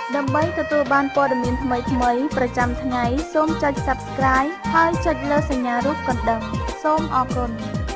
ដើម្បីទទួលបានព័ត៌មានថ្មីៗប្រចាំថ្ងៃសូមចុច Subscribe ហើយចុចលើសញ្ញារូបកណ្ដឹងសូមអរគុណ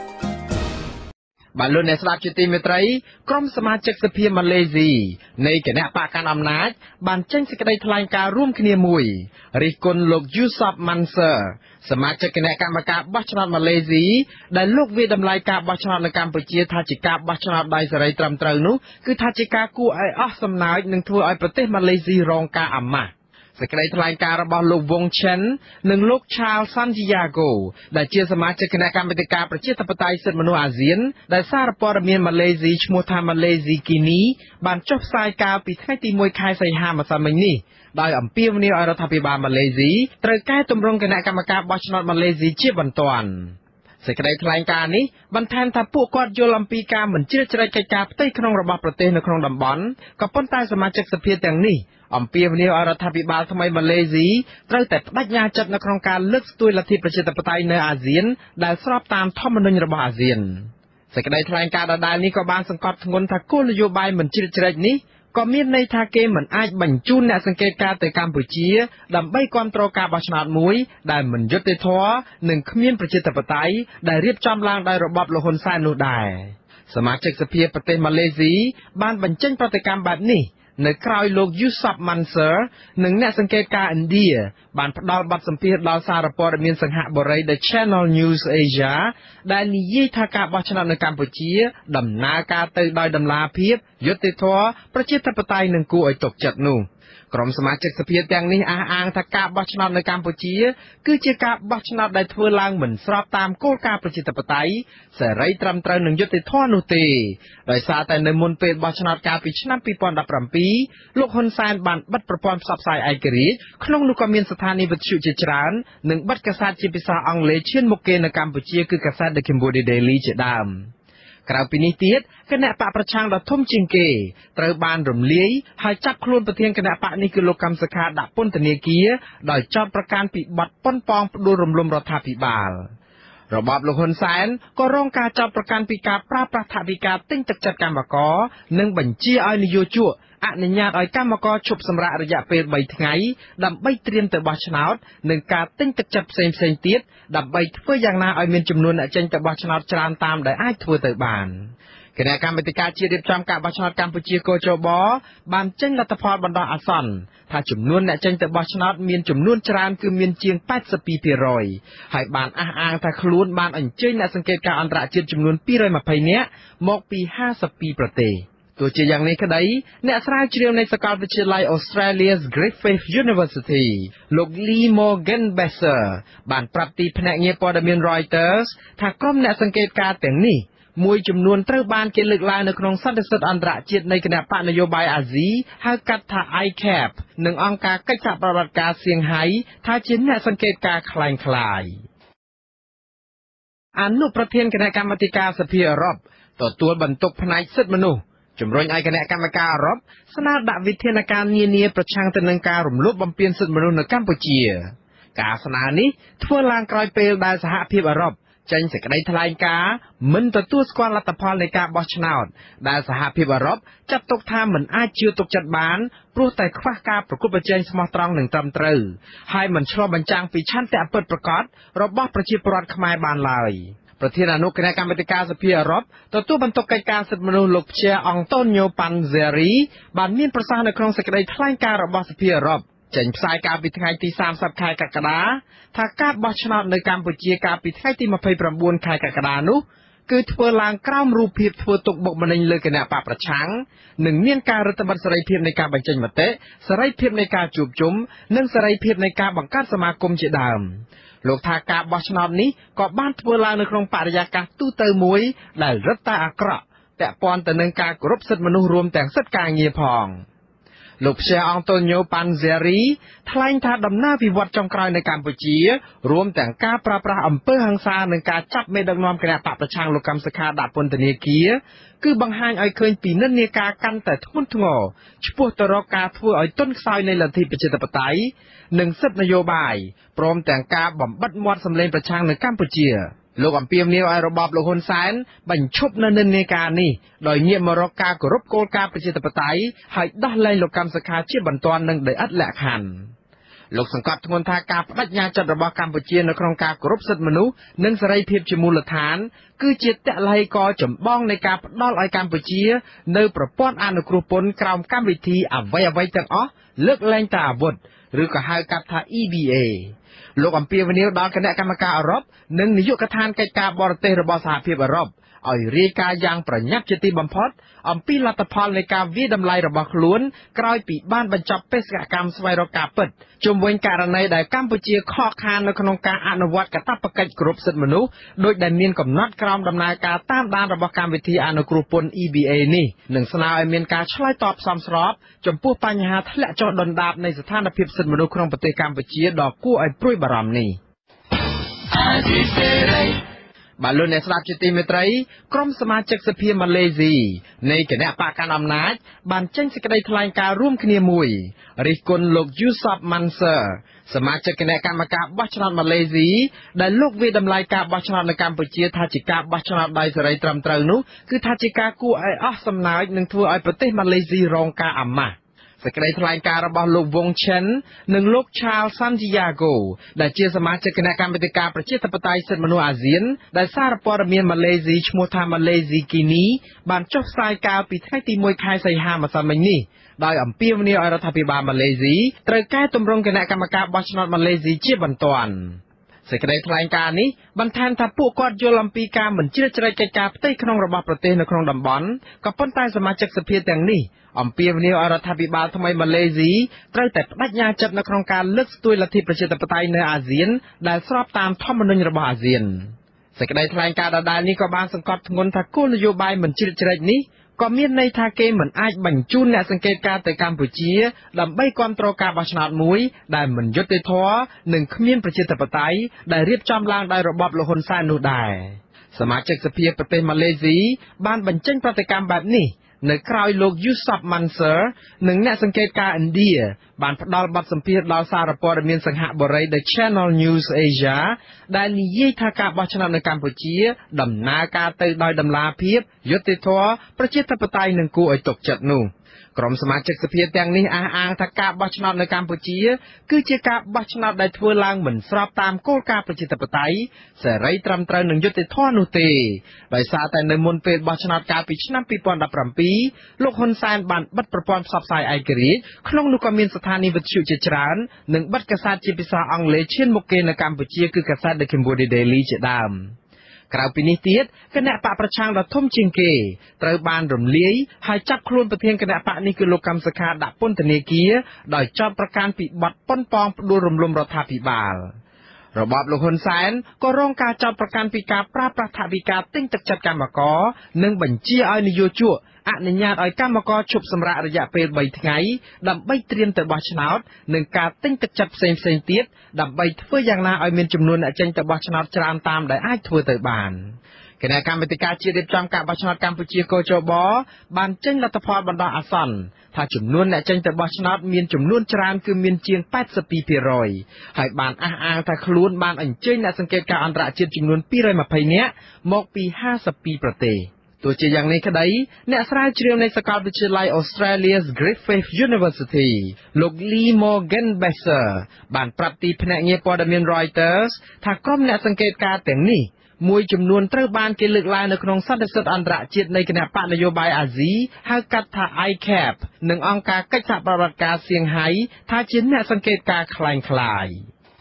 បាទលោកអ្នកស្ដាប់ជាទីមេត្រីក្រុមសមាជិកសភាម៉ាឡេស៊ីនៃគណៈបកកណ្ដាលអំណាចបានចេញសេចក្តីថ្លែងការណ៍រួមគ្នាមួយរិះគន់លោក Yusof Mansur សមាជិកគណៈកម្មការបោះឆ្នោតម៉ាឡេស៊ីដែលលោកវាតម្លៃការបោះឆ្នោតនៅកម្ពុជាថាជាការបោះឆ្នោតដោយសេរីត្រឹមត្រូវនោះគឺថាជាការគួរឲ្យអស់សំណើចនិងធ្វើឲ្យប្រទេសម៉ាឡេស៊ីរងការអាម៉ាស់សេចក្តីថ្លែងការណ៍របស់លោក Wong Chen និងលោក Charles Santiago ដែលជាសមាជិកគណៈកម្មាធិការប្រជាធិបតេយ្យសិទ្ធិមនុស្សអាស៊ានដែលសារព័ត៌មានម៉ាឡេស៊ីឈ្មោះថា Malaysia Kini បានចុះផ្សាយកាលពីថ្ងៃទី1 ខែសីហាម្សិលមិញនេះដោយអំពាវនាវឲ្យរដ្ឋាភិបាលម៉ាឡេស៊ីត្រូវកែតម្រង់គណៈកម្មការបោះឆ្នោតម៉ាឡេស៊ីជាបន្ទាន់សេចក្តីថ្លែងការណ៍នេះបន្ថែមថាពួកគាត់យល់អំពីការមិនជ្រៀតជ្រែកកិច្ចការផ្ទៃក្នុងរបស់ប្រទេសនៅក្នុងតំបន់ក៏ប៉ុន្តែសមាជិកសភាទាំងនេះអំពាវនាវឲ្យរដ្ឋាភិបាលថ្មីម៉ាឡេស៊ីត្រូវតែបដិញ្ញាចិត្តនៅក្នុងការលើកស្ទួយលទ្ធិប្រជាធិបតេយ្យនៅអាស៊ានដែលស្របតាមធម្មនុញ្ញរបស់អាស៊ានសេចក្តីថ្លែងការណ៍ដដែលនេះក៏បានសង្កត់ធ្ងន់ថាគោលនយោបាយមិនជ្រៀតជ្រែកនេះក៏មានន័យថាគេមិនអាចបញ្ជូនអ្នកសង្កេតការណ៍ទៅកម្ពុជាដើម្បីគាំទ្រការបោះឆ្នោតមួយដែលមិនយុត្តិធម៌និងគ្មានប្រជាធិបតេយ្យដែលរៀបចំឡើងដោយរបបលោកហ៊ុនសែននោះដែរសមាជិកសភាប្រទេសម៉ាឡេស៊ីបានបញ្ចេញប្រតិកម្មបែបនេះនៅក្រៅលោក Yusof Mansur និងអ្នកសង្កេតការណ៍ឥណ្ឌាបានផ្ដល់បទសម្ភាសន៍ដល់សារព័ត៌មានសង្ហបុរី The Channel News Asia ដែលនិយាយថាការបោះឆ្នោតនៅកម្ពុជាដំណើរការទៅដោយតម្លាភាពយុត្តិធម៌ប្រជាធិបតេយ្យនិងគួរឲ្យទុកចិត្តនោះក្រុមសមាជិកសភាទាំងនេះអះអាងថាការបោះឆ្នោតនៅកម្ពុជាគឺជាការបោះឆ្នោតដែលធ្វើឡើងមិនស្របតាមគោលការណ៍ប្រជាធិបតេយ្យសេរីត្រឹមត្រូវនិងយុត្តិធម៌នោះទេដោយសារតែនៅមុនពេលបោះឆ្នោតកាលពីឆ្នាំ2017លោកហ៊ុនសែនបានបិទប្រព័ន្ធផ្សព្វផ្សាយឯករាជ្យក្នុងនោះក៏មានស្ថានីយវិទ្យុជាច្រើននិងបិទកាសែតជាភាសាអង់គ្លេសឈានមុខគេនៅកម្ពុជាគឺកាសែត The Cambodia Daily ជាដើមក្រៅពីនេះទៀតគណៈបកប្រឆាំងដ៏ធំជាងគេត្រូវបានរំលាយហើយចាប់ខ្លួនប្រធានគណៈបកនេះគឺលោកកឹមសុខាដាក់ពន្ធនាគារដោយចោទប្រកាន់ពីបទប៉ុនប៉ងផ្ដួលរំលំរដ្ឋាភិបាលរបបលោកហ៊ុនសែនក៏រងការចោទប្រកាន់ពីការប្រើប្រាស់ថវិកាទិញទឹកចិត្តកម្មករនិងបញ្ជាឲ្យនយោជកអនុញ្ញាតឲ្យកម្មករឈប់សម្រាករយៈពេល3ថ្ងៃដើម្បីត្រៀមទៅបោះឆ្នោតនិងការទិញទឹកចិត្តផ្សេងៗទៀតដើម្បីធ្វើយ៉ាងណាឲ្យមានចំនួនអ្នកចេញទៅបោះឆ្នោតច្រើនតាមដែលអាចធ្វើទៅបានគណៈកម្មាធិការជាតិរៀបចំការបោះឆ្នោតកម្ពុជាកោជបបានចេញលទ្ធផលបណ្ដោះអាសន្នថាចំនួនអ្នកចេញទៅបោះឆ្នោតមានចំនួនច្រើនគឺមានជាង 82% ហើយបានអះអាងថាខ្លួនបានអញ្ជើញអ្នកសង្កេតការណ៍អន្តរជាតិចំនួន220នាក់មកពី52ប្រទេសទោះជាយ៉ាងនេះក្តីអ្នកស្រាវជ្រាវនៃសាកលវិទ្យាល័យ Australia's Griffith University លោក Lee Morgan Besser បានប្រាប់ទីភ្នាក់ងារព័ត៌មាន Reuters ថាក្រុមអ្នកសង្កេតការណ៍ទាំងនេះមួយចំនួនត្រូវបានគេលើកឡើងនៅក្នុងសន្និសីទអន្តរជាតិនៃគណៈបកនយោបាយអាស៊ីហៅកាត់ថា ICAP និងអង្គការកិច្ចសហប្រតិបត្តិការសៀងហៃថាជាអ្នកសង្កេតការណ៍คล้ายៗអនុប្រធានគណៈកម្មាធិការសភាអឺរ៉ុបទទួលបន្ទុកផ្នែកសិទ្ធិមនុស្សជំរុញឲ្យគណៈកម្មការអឺរ៉ុបស្នើដាក់វិធានការនានាប្រឆាំងទៅនឹងការរំលោភបំពានសិទ្ធិមនុស្សនៅកម្ពុជាការស្នើនេះធ្វើឡើងក្រោយពេលដែលសហភាពអឺរ៉ុបចេញសេចក្តីថ្លែងការណ៍មិនទទួលស្គាល់លទ្ធផលនៃការបោះឆ្នោតដែលសហភាពអឺរ៉ុបចាត់ទុកថាមិនអាចជឿទុកចិត្តបានព្រោះតែខ្វះការប្រកួតប្រជែងស្មោះត្រង់និងត្រឹមត្រូវហើយមិនឆ្លុះបញ្ចាំងពីឆន្ទៈពិតប្រាកដរបស់ប្រជាពលរដ្ឋខ្មែរបានឡើយប្រធានអនុគណៈកម្មាធិការសភាអឺរ៉ុបទទួលបន្ទុកកិច្ចការសិទ្ធិមនុស្សលោកPierre Antonio Panzeriបានមានប្រសាសន៍នៅក្នុងសេចក្តីថ្លែងការណ៍របស់សភាអឺរ៉ុបចេញផ្សាយកាលពីថ្ងៃទី30ខែកក្កដាថាការបោះឆ្នោតនៅកម្ពុជាកាលពីថ្ងៃទី29ខែកក្កដានោះគឺធ្វើឡើងក្រោមរូបភាពធ្វើទុកបុកម្នេញលើគណៈបកប្រឆាំងនិងមានការរឹតបន្តឹងសេរីភាពនៃការបញ្ចេញមតិសេរីភាពនៃការជួបជុំនិងសេរីភាពនៃការបង្កើតសមាគមជាដើមលោកថាការបោះឆ្នោតនេះក៏បានធ្វើឡើងនៅក្នុងបរិយាកាសទូទៅមួយដែលរឹតតែអាក្រក់ពាក់ព័ន្ធទៅនឹងការគោរពសិទ្ធិមនុស្សរួមទាំងសិទ្ធិការងារផងលោកPierre Antonio Panzeri ថ្លែងថាដំណើរវិវត្តចុងក្រោយនៅកម្ពុជារួមទាំងការប្រើប្រាស់អំពើហិង្សានិងការចាប់មេដឹកនាំគណៈបកប្រឆាំងលោកកឹមសុខាដាក់ពន្ធនាគារគឺបង្ហាញឲ្យឃើញពីនិន្នាការកាន់តែធ្ងន់ធ្ងរឆ្ពោះទៅរកការធ្វើឲ្យទន់ខ្សោយនៃលទ្ធិប្រជាធិបតេយ្យនិងសិទ្ធិនយោបាយព្រមទាំងការបំបិទមាត់សម្លេងប្រឆាំងនៅកម្ពុជាលោកអំពីមនីវឲ្យរបបលោកហ៊ុនសែនបញ្ឈប់នៅនិន្នាការនេះដោយងាកមករកការគោរពគោលការណ៍ប្រជាធិបតេយ្យហើយដោះលែងលោកកម្មសខាជាបន្ទាន់និងដោយឥតលក្ខខណ្ឌលោកសង្កត់ធ្ងន់ថាការបដិញ្ញាចិត្តរបស់កម្ពុជានៅក្នុងការគោរពសិទ្ធិមនុស្សនិងសេរីភាពជាមូលដ្ឋានគឺជាតល័យកចម្បងនៃការផ្ដល់ឲ្យកម្ពុជានៅប្រព័ន្ធអនុគ្រោះពន្ធក្រោមកម្មវិធីអ្វីទាំងអស់លើកលែងតែអាវុធឬក៏ហៅកាត់ថា EBA លោកអំពីវនីវដល់គណៈកម្មការអឺរ៉ុបនិងនាយកដ្ឋានកិច្ចការបរទេសរបស់សហភាពអឺរ៉ុបឲ្យរាយការណ៍យ៉ាងប្រញាប់ជាទីបំផុតអំពីលទ្ធផលនៃការវាយតម្លៃរបស់ខ្លួនក្រោយពីបានបញ្ចប់បេសកកម្មស្វែងរកការពិតជុំវិញករណីដែលកម្ពុជាខកខាននៅក្នុងការអនុវត្តកាតព្វកិច្ចគោរពសិទ្ធិមនុស្សដោយដែលមានកំណត់ក្រោមដំណើរការតាមដានរបស់កម្មវិធីអនុគ្រោះពន្ធ EBA នេះនិងស្នើឲ្យមានការឆ្លើយតបសមស្របចំពោះបញ្ហាធ្លាក់ចុះដុនដាបនៃស្ថានភាពសិទ្ធិមនុស្សក្នុងប្រទេសកម្ពុជាដ៏គួរឲ្យព្រួយបារម្ភនេះបាទលោកអ្នកស្ដាប់ជាទីមេត្រីក្រុមសមាជិកសភាម៉ាឡេស៊ីនៃគណៈបកកណ្ដាលអំណាចបានចេញសេចក្តីថ្លែងការណ៍រួមគ្នាមួយរិះគន់លោក Yusof Mansur សមាជិកគណៈកម្មការបោះឆ្នោតម៉ាឡេស៊ីដែលលោកវាតម្លៃការបោះឆ្នោតនៅកម្ពុជាថាជាការបោះឆ្នោតដោយសេរីត្រឹមត្រូវនោះគឺថាជាការគួរឲ្យអស់សំណើចនិងធ្វើឲ្យប្រទេសម៉ាឡេស៊ីរងការអាម៉ាស់សេចក្តីថ្លែងការណ៍របស់លោកវងឆិននិងលោក Charles Santiago ដែលជាសមាជិកគណៈកម្មាធិការប្រជាធិបតេយ្យសិទ្ធិមនុស្សអាស៊ានដែលសារព័ត៌មានម៉ាឡេស៊ីឈ្មោះថា Malaysia Kini បានចុះផ្សាយកាលពីថ្ងៃទី1ខែសីហាម្សិលមិញនេះដោយអំពាវនាវឲ្យរដ្ឋាភិបាលម៉ាឡេស៊ីត្រូវកែតម្រង់គណៈកម្មការបោះឆ្នោតម៉ាឡេស៊ីជាបន្ទាន់សេចក្តីថ្លែងការណ៍នេះបន្ថែមថាពួកគាត់យល់អំពីការមិនជ្រៀតជ្រែកកិច្ចការផ្ទៃក្នុងរបស់ប្រទេសនៅក្នុងតំបន់ក៏ប៉ុន្តែសមាជិកសភាទាំងនេះអំពាវនាវឲ្យរដ្ឋាភិបាលថ្មីម៉ាឡេស៊ីត្រូវតែបដិញ្ញាចិត្តនៅក្នុងការលើកស្ទួយលទ្ធិប្រជាធិបតេយ្យនៅអាស៊ានដែលស្របតាមធម្មនុញ្ញរបស់អាស៊ានសេចក្តីថ្លែងការណ៍ដដែលនេះក៏បានសង្កត់ធ្ងន់ថាគោលនយោបាយមិនជ្រៀតជ្រែកនេះក៏មានន័យថាគេមិនអាចបញ្ជូនអ្នកសង្កេតការណ៍ទៅកម្ពុជាដើម្បីគ្រប់គ្រងការបោះឆ្នោតមួយដែលមិនយុត្តិធម៌និងគ្មានប្រជាធិបតេយ្យដែលរៀបចំឡើងដោយរបបលោកហ៊ុនសែននោះដែរសមាជិកសភាប្រទេសម៉ាឡេស៊ីបានបញ្ចេញប្រតិកម្មបែបនេះនៅក្រៅលោក Yusof Mansur និងអ្នកសង្កេតការណ៍ឥណ្ឌាបានផ្ដល់បទសម្ភាសន៍ដល់សារព័ត៌មានសង្ហបុរី The Channel News Asia ដែលនិយាយថាការបោះឆ្នោតនៅកម្ពុជាដំណើរការទៅដោយតម្លាភាពយុត្តិធម៌ប្រជាធិបតេយ្យនិងគួរឲ្យទុកចិត្តនោះក្រុមសមាជិកសភាទាំងនេះអះអាងថាការបោះឆ្នោតនៅកម្ពុជាគឺជាការបោះឆ្នោតដែលធ្វើឡើងមិនស្របតាមគោលការណ៍ប្រជាធិបតេយ្យសេរីត្រឹមត្រូវនិងយុត្តិធម៌នោះទេដោយសារតែនៅមុនពេលបោះឆ្នោតកាលពីឆ្នាំ2017លោកហ៊ុនសែនបានបិទប្រព័ន្ធផ្សព្វផ្សាយឯករាជ្យក្នុងនោះក៏មានស្ថានីយ៍វិទ្យុជាច្រើននិងបិទកាសែតជាភាសាអង់គ្លេសឈានមុខគេនៅកម្ពុជាគឺកាសែត The Cambodia Daily ជាដើមក្រៅពីនេះទៀតគណៈបកប្រឆាំងដ៏ធំជាងគេត្រូវបានរំលាយហើយចាប់ខ្លួនប្រធានគណៈបកនេះគឺលោកកម្មសខាដាក់ពន្ធនាគារដោយចោទប្រកាន់ពីបទប៉ុនប៉ងផ្ដួលរំលំរដ្ឋាភិបាលរបបលោកហ៊ុនសែនក៏រងការចោទប្រកាន់ពីការប្រើប្រាស់ថវិកាទិញទឹកចិត្តកម្មករនិងបញ្ជាឲ្យនយោជកអនុញ្ញាតឲ្យកម្មករឈប់សម្រាករយៈពេល3ថ្ងៃដើម្បីត្រៀមទៅបោះឆ្នោតនិងការទិញទឹកចិត្តផ្សេងទៀតដើម្បីធ្វើយ៉ាងណាឲ្យមានចំនួនអ្នកចេញទៅបោះឆ្នោតច្រើនតាមដែលអាចធ្វើទៅបានគណៈកម្មាធិការជាតិរៀបចំការបោះឆ្នោតកម្ពុជាកោជបបានចេញលទ្ធផលបណ្ដោះអាសន្នថាចំនួនអ្នកចេញទៅបោះឆ្នោតមានចំនួនច្រើនគឺមានជាង 82% ហើយបានអះអាងថាខ្លួនបានអញ្ជើញអ្នកសង្កេតការណ៍អន្តរជាតិចំនួន220នាក់មកពី52ប្រទេសទោះជាយ៉ាងនេះក្តីអ្នកស្រាវជ្រាវនៃសាកលវិទ្យាល័យ Australia's Griffith University លោក Lee Morgan Besser បានប្រាប់ទីភ្នាក់ងារព័ត៌មាន Reuters ថាក្រុមអ្នកសង្កេតការណ៍ទាំងនេះមួយចំនួនត្រូវបានគេលើកឡើងនៅក្នុងសន្និសីទអន្តរជាតិនៃគណៈបកនយោបាយអាស៊ីហៅកាត់ថា ICAP និងអង្គការកិច្ចសហប្រតិបត្តិការសៀងហៃថាជាអ្នកសង្កេតការណ៍คล้ายៗ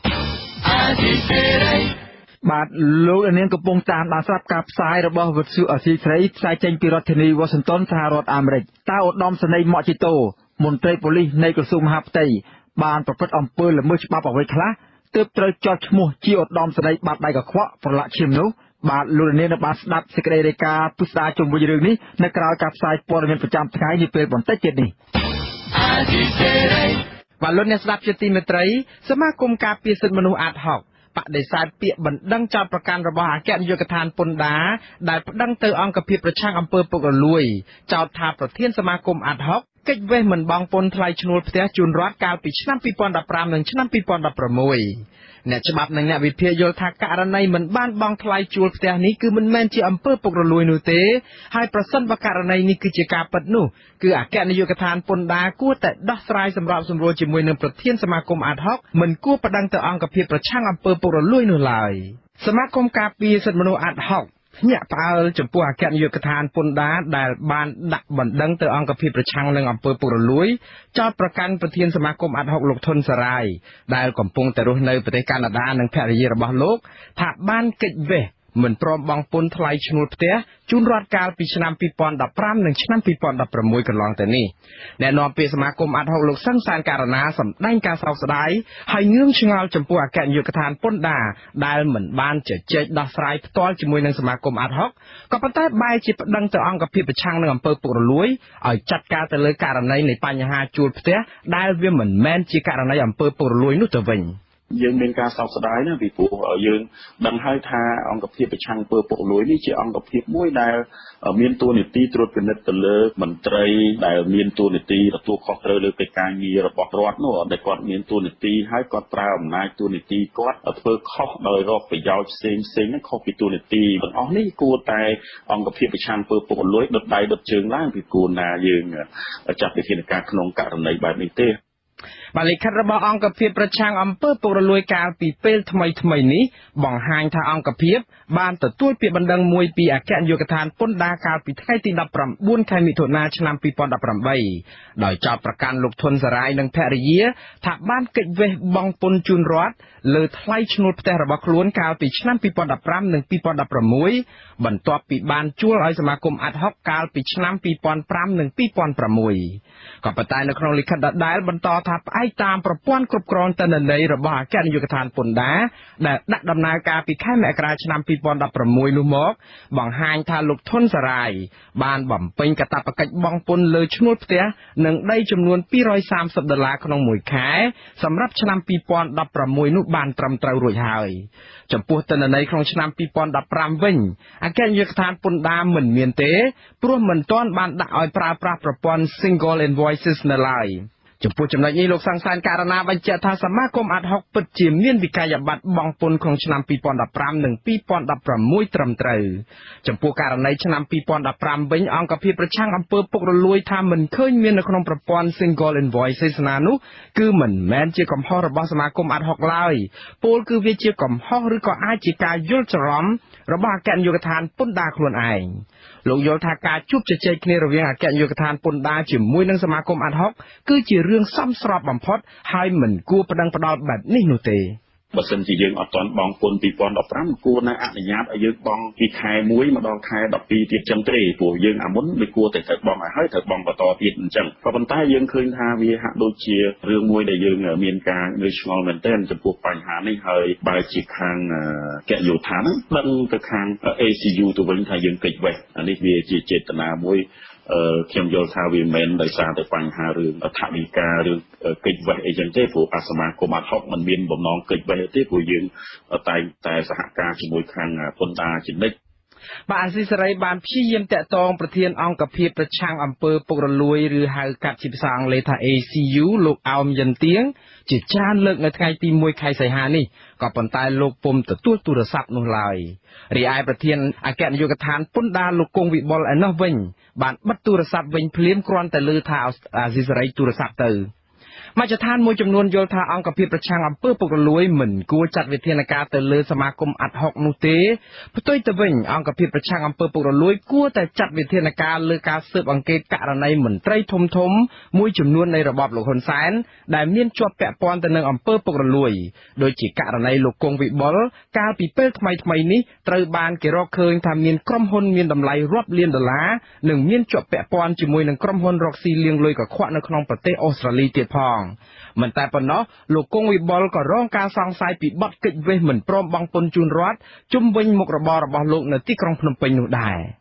បាទលោកនាងកំពុងតាមដានស្រាប់ការផ្សាយរបស់វិទ្យុអស៊ីសេរីផ្សាយចេញពីរដ្ឋធានី Washington សហរដ្ឋអាមេរិកតើឧត្តមសេនីយ៍ម៉ាក់ជីតូមន្ត្រីប៉ូលីសនៃក្រសួងមហាផ្ទៃបានប្រព្រឹត្តអំពើល្មើសច្បាប់អ្វីខ្លះទើបត្រូវចោទឈ្មោះជាឧត្តមសេនីយ៍បាត់ដៃកខ្វក់ប្រឡាក់ឈាមនោះបាទលោកនាងបានស្ដាប់សេចក្តីរាយការណ៍ពិស្ដារជុំវិញរឿងនេះនៅក្រៅការផ្សាយព័ត៌មានប្រចាំថ្ងៃនាពេលបន្តិចទៀតនេះបាទលោកអ្នកស្ដាប់ជាទីមេត្រីសមាគមការពារសិទ្ធិមនុស្សអាតហុកបដិសេធពាក្យបណ្ដឹងចោទប្រកាន់របស់អគ្គនាយកដ្ឋានពន្ធដារដែលប្តឹងទៅអង្គភាពប្រឆាំងអំពើពុករលួយចោទថាប្រធានសមាគមអាតហុកកិច្ចវេះមិនបងពន្ធថ្លៃឈ្នួលផ្ទះជូនរដ្ឋកាលពីឆ្នាំ2015និងឆ្នាំ2016អ្នកច្បាប់និងអ្នកវិភាគយល់ថាករណីមិនបានបង់ថ្លៃជួលផ្ទះនេះគឺមិនមែនជាអំពើពុករលួយនោះទេហើយប្រសិនបើករណីនេះគឺជាការពិតនោះគឺអគ្គនាយកដ្ឋានពន្ធដារគួរតែដោះស្រាយសម្របសម្រួលជាមួយនឹងប្រធានសមាគមអាត់ហុកមិនគួរប្តឹងទៅអង្គភាពប្រឆាំងអំពើពុករលួយនោះឡើយសមាគមការពារសិទ្ធិមនុស្សអាត់ហុកភ្ញាក់ផ្អើលចំពោះអគ្គនាយកដ្ឋានពន្ធដារដែលបានដាក់បណ្ដឹងទៅអង្គភាពប្រឆាំងនឹងអំពើពុករលួយចោទប្រកាន់ប្រធានសមាគមអាត់ហុកលោកធុនសារាយដែលកំពុងតែរស់នៅប្រទេសកាណាដានិងភរិយារបស់លោកថាបានកិច្ចវេះមិនព្រមបង់ពន្ធថ្លៃឈ្នួលផ្ទះជូនរដ្ឋកាលពីឆ្នាំ2015និងឆ្នាំ2016កន្លងទៅនេះអ្នកនាំពាក្យសមាគមអាត់ហុកលោកសឹងសានករណាសម្ដែងការសោកស្ដាយហើយងឿងឆ្ងល់ចំពោះអគ្គនាយកដ្ឋានពន្ធដារដែលមិនបានជជែកដោះស្រាយផ្ទាល់ជាមួយនឹងសមាគមអាត់ហុកក៏ប៉ុន្តែបែរជាប្តឹងទៅអង្គភាពប្រឆាំងនឹងអំពើពុករលួយឲ្យចាត់ការទៅលើករណីនៃបញ្ហាជួលផ្ទះដែលវាមិនមែនជាករណីអំពើពុករលួយនោះទៅវិញយើងមានការសោកស្ដាយណាពីព្រោះយើងដឹងហើយថាអង្គភាពប្រឆាំងអំពើពុករលួយនេះជាអង្គភាពមួយដែលមានតួនាទីត្រួតពិនិត្យទៅលើមន្ត្រីដែលមានតួនាទីទទួលខុសត្រូវលើកិច្ចការងាររបស់រដ្ឋនោះដែលគាត់មានតួនាទីហើយគាត់ប្រើអំណាចតួនាទីគាត់ធ្វើខុសដោយរកប្រយោជន៍ផ្សេងហ្នឹងខុសពីតួនាទីទាំងអស់នេះគួរតែអង្គភាពប្រឆាំងអំពើពុករលួយដុតដៃដុតជើងឡើងពីគួរណាយើងចាត់វិធានការក្នុងករណីបែបនេះទេបាទលិខិតរបស់អង្គភាពប្រឆាំងអំពើពុករលួយកាលពីពេលថ្មីនេះបង្ហាញថាអង្គភាពបានទទួលពាក្យបណ្ដឹងមួយពីអគ្គនាយកដ្ឋានពន្ធដារកាលពីថ្ងៃទី19ខែមិថុនាឆ្នាំ2018ដោយចោទប្រកាន់លោកធុនសារាយនិងភរិយាថាបានកិច្ចវេះបង់ពន្ធជូនរដ្ឋលើថ្លៃឈ្នួលផ្ទះរបស់ខ្លួនកាលពីឆ្នាំ2015និង2016បន្ទាប់ពីបានជួលឲ្យសមាគមអាត់ហុកកាលពីឆ្នាំ2005និង2006ក៏ប៉ុន្តែនៅក្នុងលិខិតដដែលបន្តថាផ្អែកតាមប្រព័ន្ធគ្រប់គ្រងទិន្នន័យរបស់អគ្គនាយកដ្ឋានពន្ធដារដែលដាក់ដំណើរការពីខែមករាឆ្នាំ2016នោះមកបង្ហាញថាលោកធុនសារាយបានបំពេញកាតព្វកិច្ចបង់ពន្ធលើឈ្នួលផ្ទះនិងដីចំនួន$230ក្នុងមួយខែសម្រាប់ឆ្នាំ2016នោះបានត្រឹមត្រូវរួចហើយចំពោះទិន្នន័យក្នុងឆ្នាំ2015វិញអគ្គនាយកដ្ឋានពន្ធដារមិនមានទេព្រោះមិនទាន់បានដាក់ឲ្យប្រើប្រាស់ប្រព័ន្ធ Single Invoices នៅឡើយចំពោះចំណុចនេះលោកសង្សានករណាបញ្ជាក់ថាសមាគមអាត់ហុកពិតជាមានវិក័យប័ត្របង់ពន្ធក្នុងឆ្នាំ2015និង2016ត្រឹមត្រូវចំពោះករណីឆ្នាំ2015វិញអង្គភាពប្រឆាំងអំពើពុករលួយថាមិនឃើញមាននៅក្នុងប្រព័ន្ធ Single Invoices ណានោះគឺមិនមែនជាកំហុសរបស់សមាគមអាត់ហុកឡើយពោលគឺវាជាកំហុសឬក៏អាចជាការយល់ច្រឡំរបស់អគ្គនាយកដ្ឋានពន្ធដារខ្លួនឯងលោកយល់ថាការជួបជជែកគ្នារវាងអគ្គនាយកដ្ឋានពន្ធដារជាមួយនឹងសមាគមអាត់ហុកគឺជារឿងសមស្របបំផុតហើយមិនគួរប្តឹងផ្តល់បែបនេះនោះទេបើសិនជាយើងអត់ទាន់បង់ពន្ធ2015គួរណាអនុញ្ញាតឲ្យយើងបង់ពីខែ1មកដល់ខែ12ទៀតចឹងទេព្រោះយើងអាមុនមិនគួរតែត្រូវបង់ឲ្យហើយត្រូវបង់បន្តទៀតអញ្ចឹងក៏ប៉ុន្តែយើងឃើញថាវាហាក់ដូចជារឿងមួយដែលយើងមានការងឿងឆ្ងល់មែនទែនចំពោះបញ្ហានេះហើយបែរជាខាងកយោឋានដឹងទៅខាង ACU ទៅវិញថាយើងកិច្ចវេះអានេះវាជាចេតនាមួយខ្ញុំយល់ថាវាមិនមែនដោយសារតែបញ្ហារឿងថវិកាឬកិច្ចវេះអីចឹងទេព្រោះអាសមាគមអាត់ហុកមិនមានបំណងកិច្ចវេះទេព្រោះយើងតែងតែសហការជាមួយខាងពន្ធដារជានិច្ចបាទអាស៊ីសេរីបានព្យាយាមតាក់ទងប្រធានអង្គភាពប្រឆាំងអំពើពុករលួយឬហៅកាត់ជាភាសាអង់គ្លេសថា ACU លោកអោមយិនទៀងជាច្រើនលើកនៅថ្ងៃទី1ខែសីហានេះក៏ប៉ុន្តែលោកពុំទទួលទូរស័ព្ទនោះឡើយរីឯប្រធានអគ្គនាយកដ្ឋានពន្ធដារលោកគង់វិបុលឯណោះវិញបានបិទទូរស័ព្ទវិញភ្លាមគ្រាន់តែលើថាអាស៊ីសេរីទូរស័ព្ទទៅមជ្ឈដ្ឋានមួយចំនួនយល់ថាអង្គភាពប្រឆាំងអំពើពុករលួយមិនគួរចាត់វិធានការទៅលើសមាគមអាត់ហុកនោះទេផ្ទុយទៅវិញអង្គភាពប្រឆាំងអំពើពុករលួយគួរតែចាត់វិធានការលើការស៊ើបអង្កេតករណីមន្ត្រីធំមួយចំនួននៃរបបលោកហ៊ុនសែនដែលមានជាប់ពាក់ព័ន្ធទៅនឹងអំពើពុករលួយដូចជាករណីលោកគង់វិបុលកាលពីពេលថ្មីនេះត្រូវបានគេរកឃើញថាមានក្រុមហ៊ុនមានតម្លៃរាប់លានដុល្លារនិងមានជាប់ពាក់ព័ន្ធជាមួយនឹងក្រុមហ៊ុនរកស៊ីលាងលុយកខ្វក់នៅក្នុងប្រទេសអូស្ត្រាលីទៀតផងមិនតែប៉ុណ្ណោះលោកគង់វិបុលក៏រងការសង្ស័យពីបទកិច្ចវេះមិនព្រមបង់ពន្ធជូនរដ្ឋជុំវិញមុខរបររបស់លោកនៅទីក្រុងភ្នំពេញនោះដែរ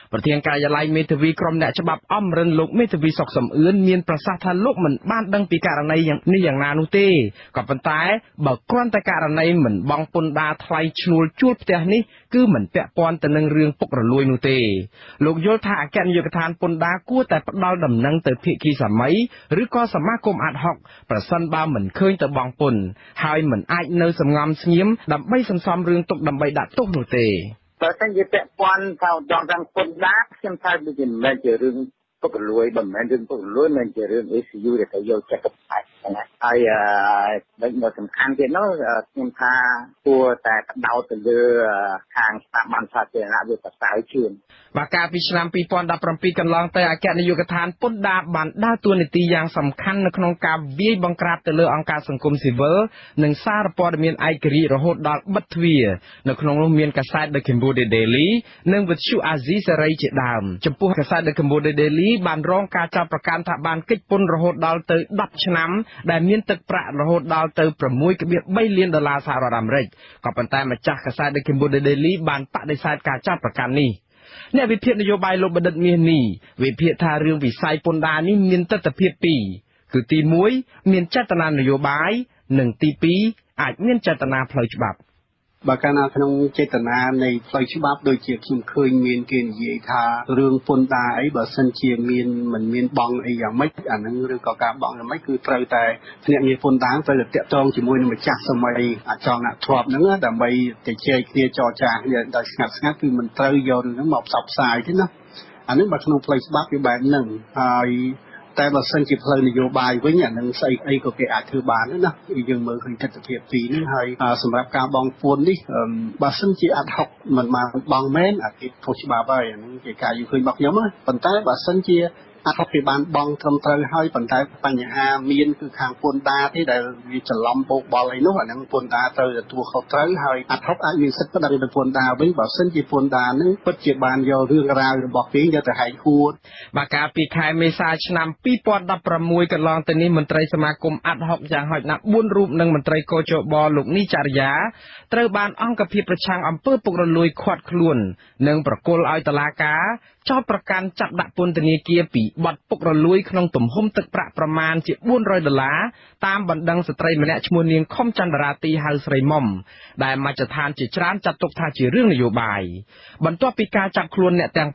ប្រធានការិយាល័យមេធាវីក្រុមអ្នកច្បាប់អំរិនលោកមេធាវីសុកសំអឿនមានប្រសាសន៍ថាលោកមិនបានដឹងពីករណីនេះយ៉ាងណានោះទេក៏ប៉ុន្តែបើគ្រាន់តែករណីមិនបង់ពន្ធដារថ្លៃឈ្នួលជួលផ្ទះនេះគឺមិនពាក់ព័ន្ធទៅនឹងរឿងពុករលួយនោះទេលោកយល់ថាអគ្គនាយកដ្ឋានពន្ធដារគួរតែផ្ដល់ដំណឹងទៅភាគីសាមីឬក៏សមាគមអាត់ហុកប្រសិនបើមិនឃើញទៅបង់ពន្ធហើយមិនអាចនៅសំងំស្ងៀមដើម្បីសន្សំរឿងទុកដើម្បីដាក់ទោសនោះទេបើសិនជាពាក់ព័ន្ធថាដល់ខាងពន្ធដារខ្ញុំថាវាមិនមែនជារឿងពុករលួយមិនមែនរឿងពុករលួយមិនជារឿង ACU ដែលទៅយកចិត្តទុកដាក់ណាហើយដែលសំខាន់ទៀតនោះខ្ញុំថាគួរតែបដោតទៅលើខាងស្ថាប័នសាធារណៈវាប្រសើរជាងបាទកាលពីឆ្នាំ2017កន្លងទៅអគ្គនាយកដ្ឋានពន្ធដារបានដើរតួនាទីយ៉ាងសំខាន់នៅក្នុងការវាយបង្ក្រាបទៅលើអង្គការសង្គមស៊ីវិលនិងសារព័ត៌មានឯករាជ្យរហូតដល់បិទទ្វារនៅក្នុងនោះមានកាសែត The Cambodia Daily និងវិទ្យុអាស៊ីសេរីជាដើមចំពោះកាសែត The Cambodia Daily បានរងការចោទប្រកាន់ថាបានគេចពន្ធរហូតដល់ទៅ10ឆ្នាំដែលមានទឹកប្រាក់រហូតដល់ទៅ $6.3 លានសហរដ្ឋអាមេរិកក៏ប៉ុន្តែម្ចាស់កាសែត The Cambodia Daily បានបដិសេធការចោទប្រកាន់នេះអ្នកវិភាគនយោបាយលោកបណ្ឌិតមាសនេះវិភាគថារឿងវិស័យពន្ធដារនេះមានទស្សនវិជ្ជាពីរគឺទី1មានចេតនានយោបាយនិងទី2អាចមានចេតនាផ្លូវច្បាប់បើកាលណាក្នុងចេតនានៃផ្លូវច្បាប់ដូចជាខ្ញុំឃើញមានគេនិយាយថារឿងពន្ធដារអីបើសិនជាមានមិនមានបង់អីយ៉ាងម៉េចអាហ្នឹងឬក៏ការបង់យ៉ាងម៉េចគឺត្រូវតែភ្នាក់ងារពន្ធដារត្រូវតែតាក់ទងជាមួយនឹងម្ចាស់សម័យអាចងអ្នកធ្លាប់ហ្នឹងដើម្បីទៅជែកគ្នាចរចាគ្នាដោយស្ងាត់គឺមិនត្រូវយករឿងហ្នឹងមកផ្សព្វផ្សាយទេណាអាហ្នឹងបើក្នុងផ្លូវច្បាប់វាបែបហ្នឹងហើយតែបើសិនជាផ្លូវនយោបាយវិញអានឹងស្អីអីក៏គេអាចធ្វើបានណាយើងមើលឃើញទស្សនវិជ្ជាពីរនេះហើយសម្រាប់ការបង់ពន្ធនេះបើសិនជាអាត់ហុកមិនបានបង់មែនអាគេខុសច្បាប់ហើយអានឹងជាការយល់ឃើញរបស់ខ្ញុំណាប៉ុន្តែបើសិនជាអាត់ហុកគេបានបង់ត្រឹមត្រូវហើយប៉ុន្តែបញ្ហាមានគឺខាងពន្ធដារទេដែលវាច្រឡំបោកបល់អីនោះអានឹងពន្ធដារត្រូវទទួលខុសត្រូវហើយអាត់ហុកអាចមានសិទ្ធិប្តឹងទៅពន្ធដារវិញបើសិនជាពន្ធដារនឹងពិតជាបានយករឿងរ៉ាវរបស់គេយកទៅហែកហួតបាទកាលពីខែមេសាឆ្នាំ2016កន្លងទៅនេះមន្ត្រីសមាគមអាត់ហុកយ៉ាងហោចណាស់4រូបនិងមន្ត្រីកោជបលោកនីចរិយាត្រូវបានអង្គភាពប្រឆាំងអំពើពុករលួយឃាត់ខ្លួននិងប្រគល់ឲ្យតុលាការចោទប្រកាន់ចាប់ដាក់ពន្ធនាគារពីបទពុករលួយក្នុងទំហំទឹកប្រាក់ប្រមាណជា$400តាមបណ្ដឹងស្ត្រីម្នាក់ឈ្មោះនាងខុមចន្ទរាទីហៅស្រីមុំដែលមជ្ឈដ្ឋានជាច្រើនចាត់ទុកថាជារឿងនយោបាយបន្ទាប់ពីការចាប់ខ្លួនអ្នកទាំង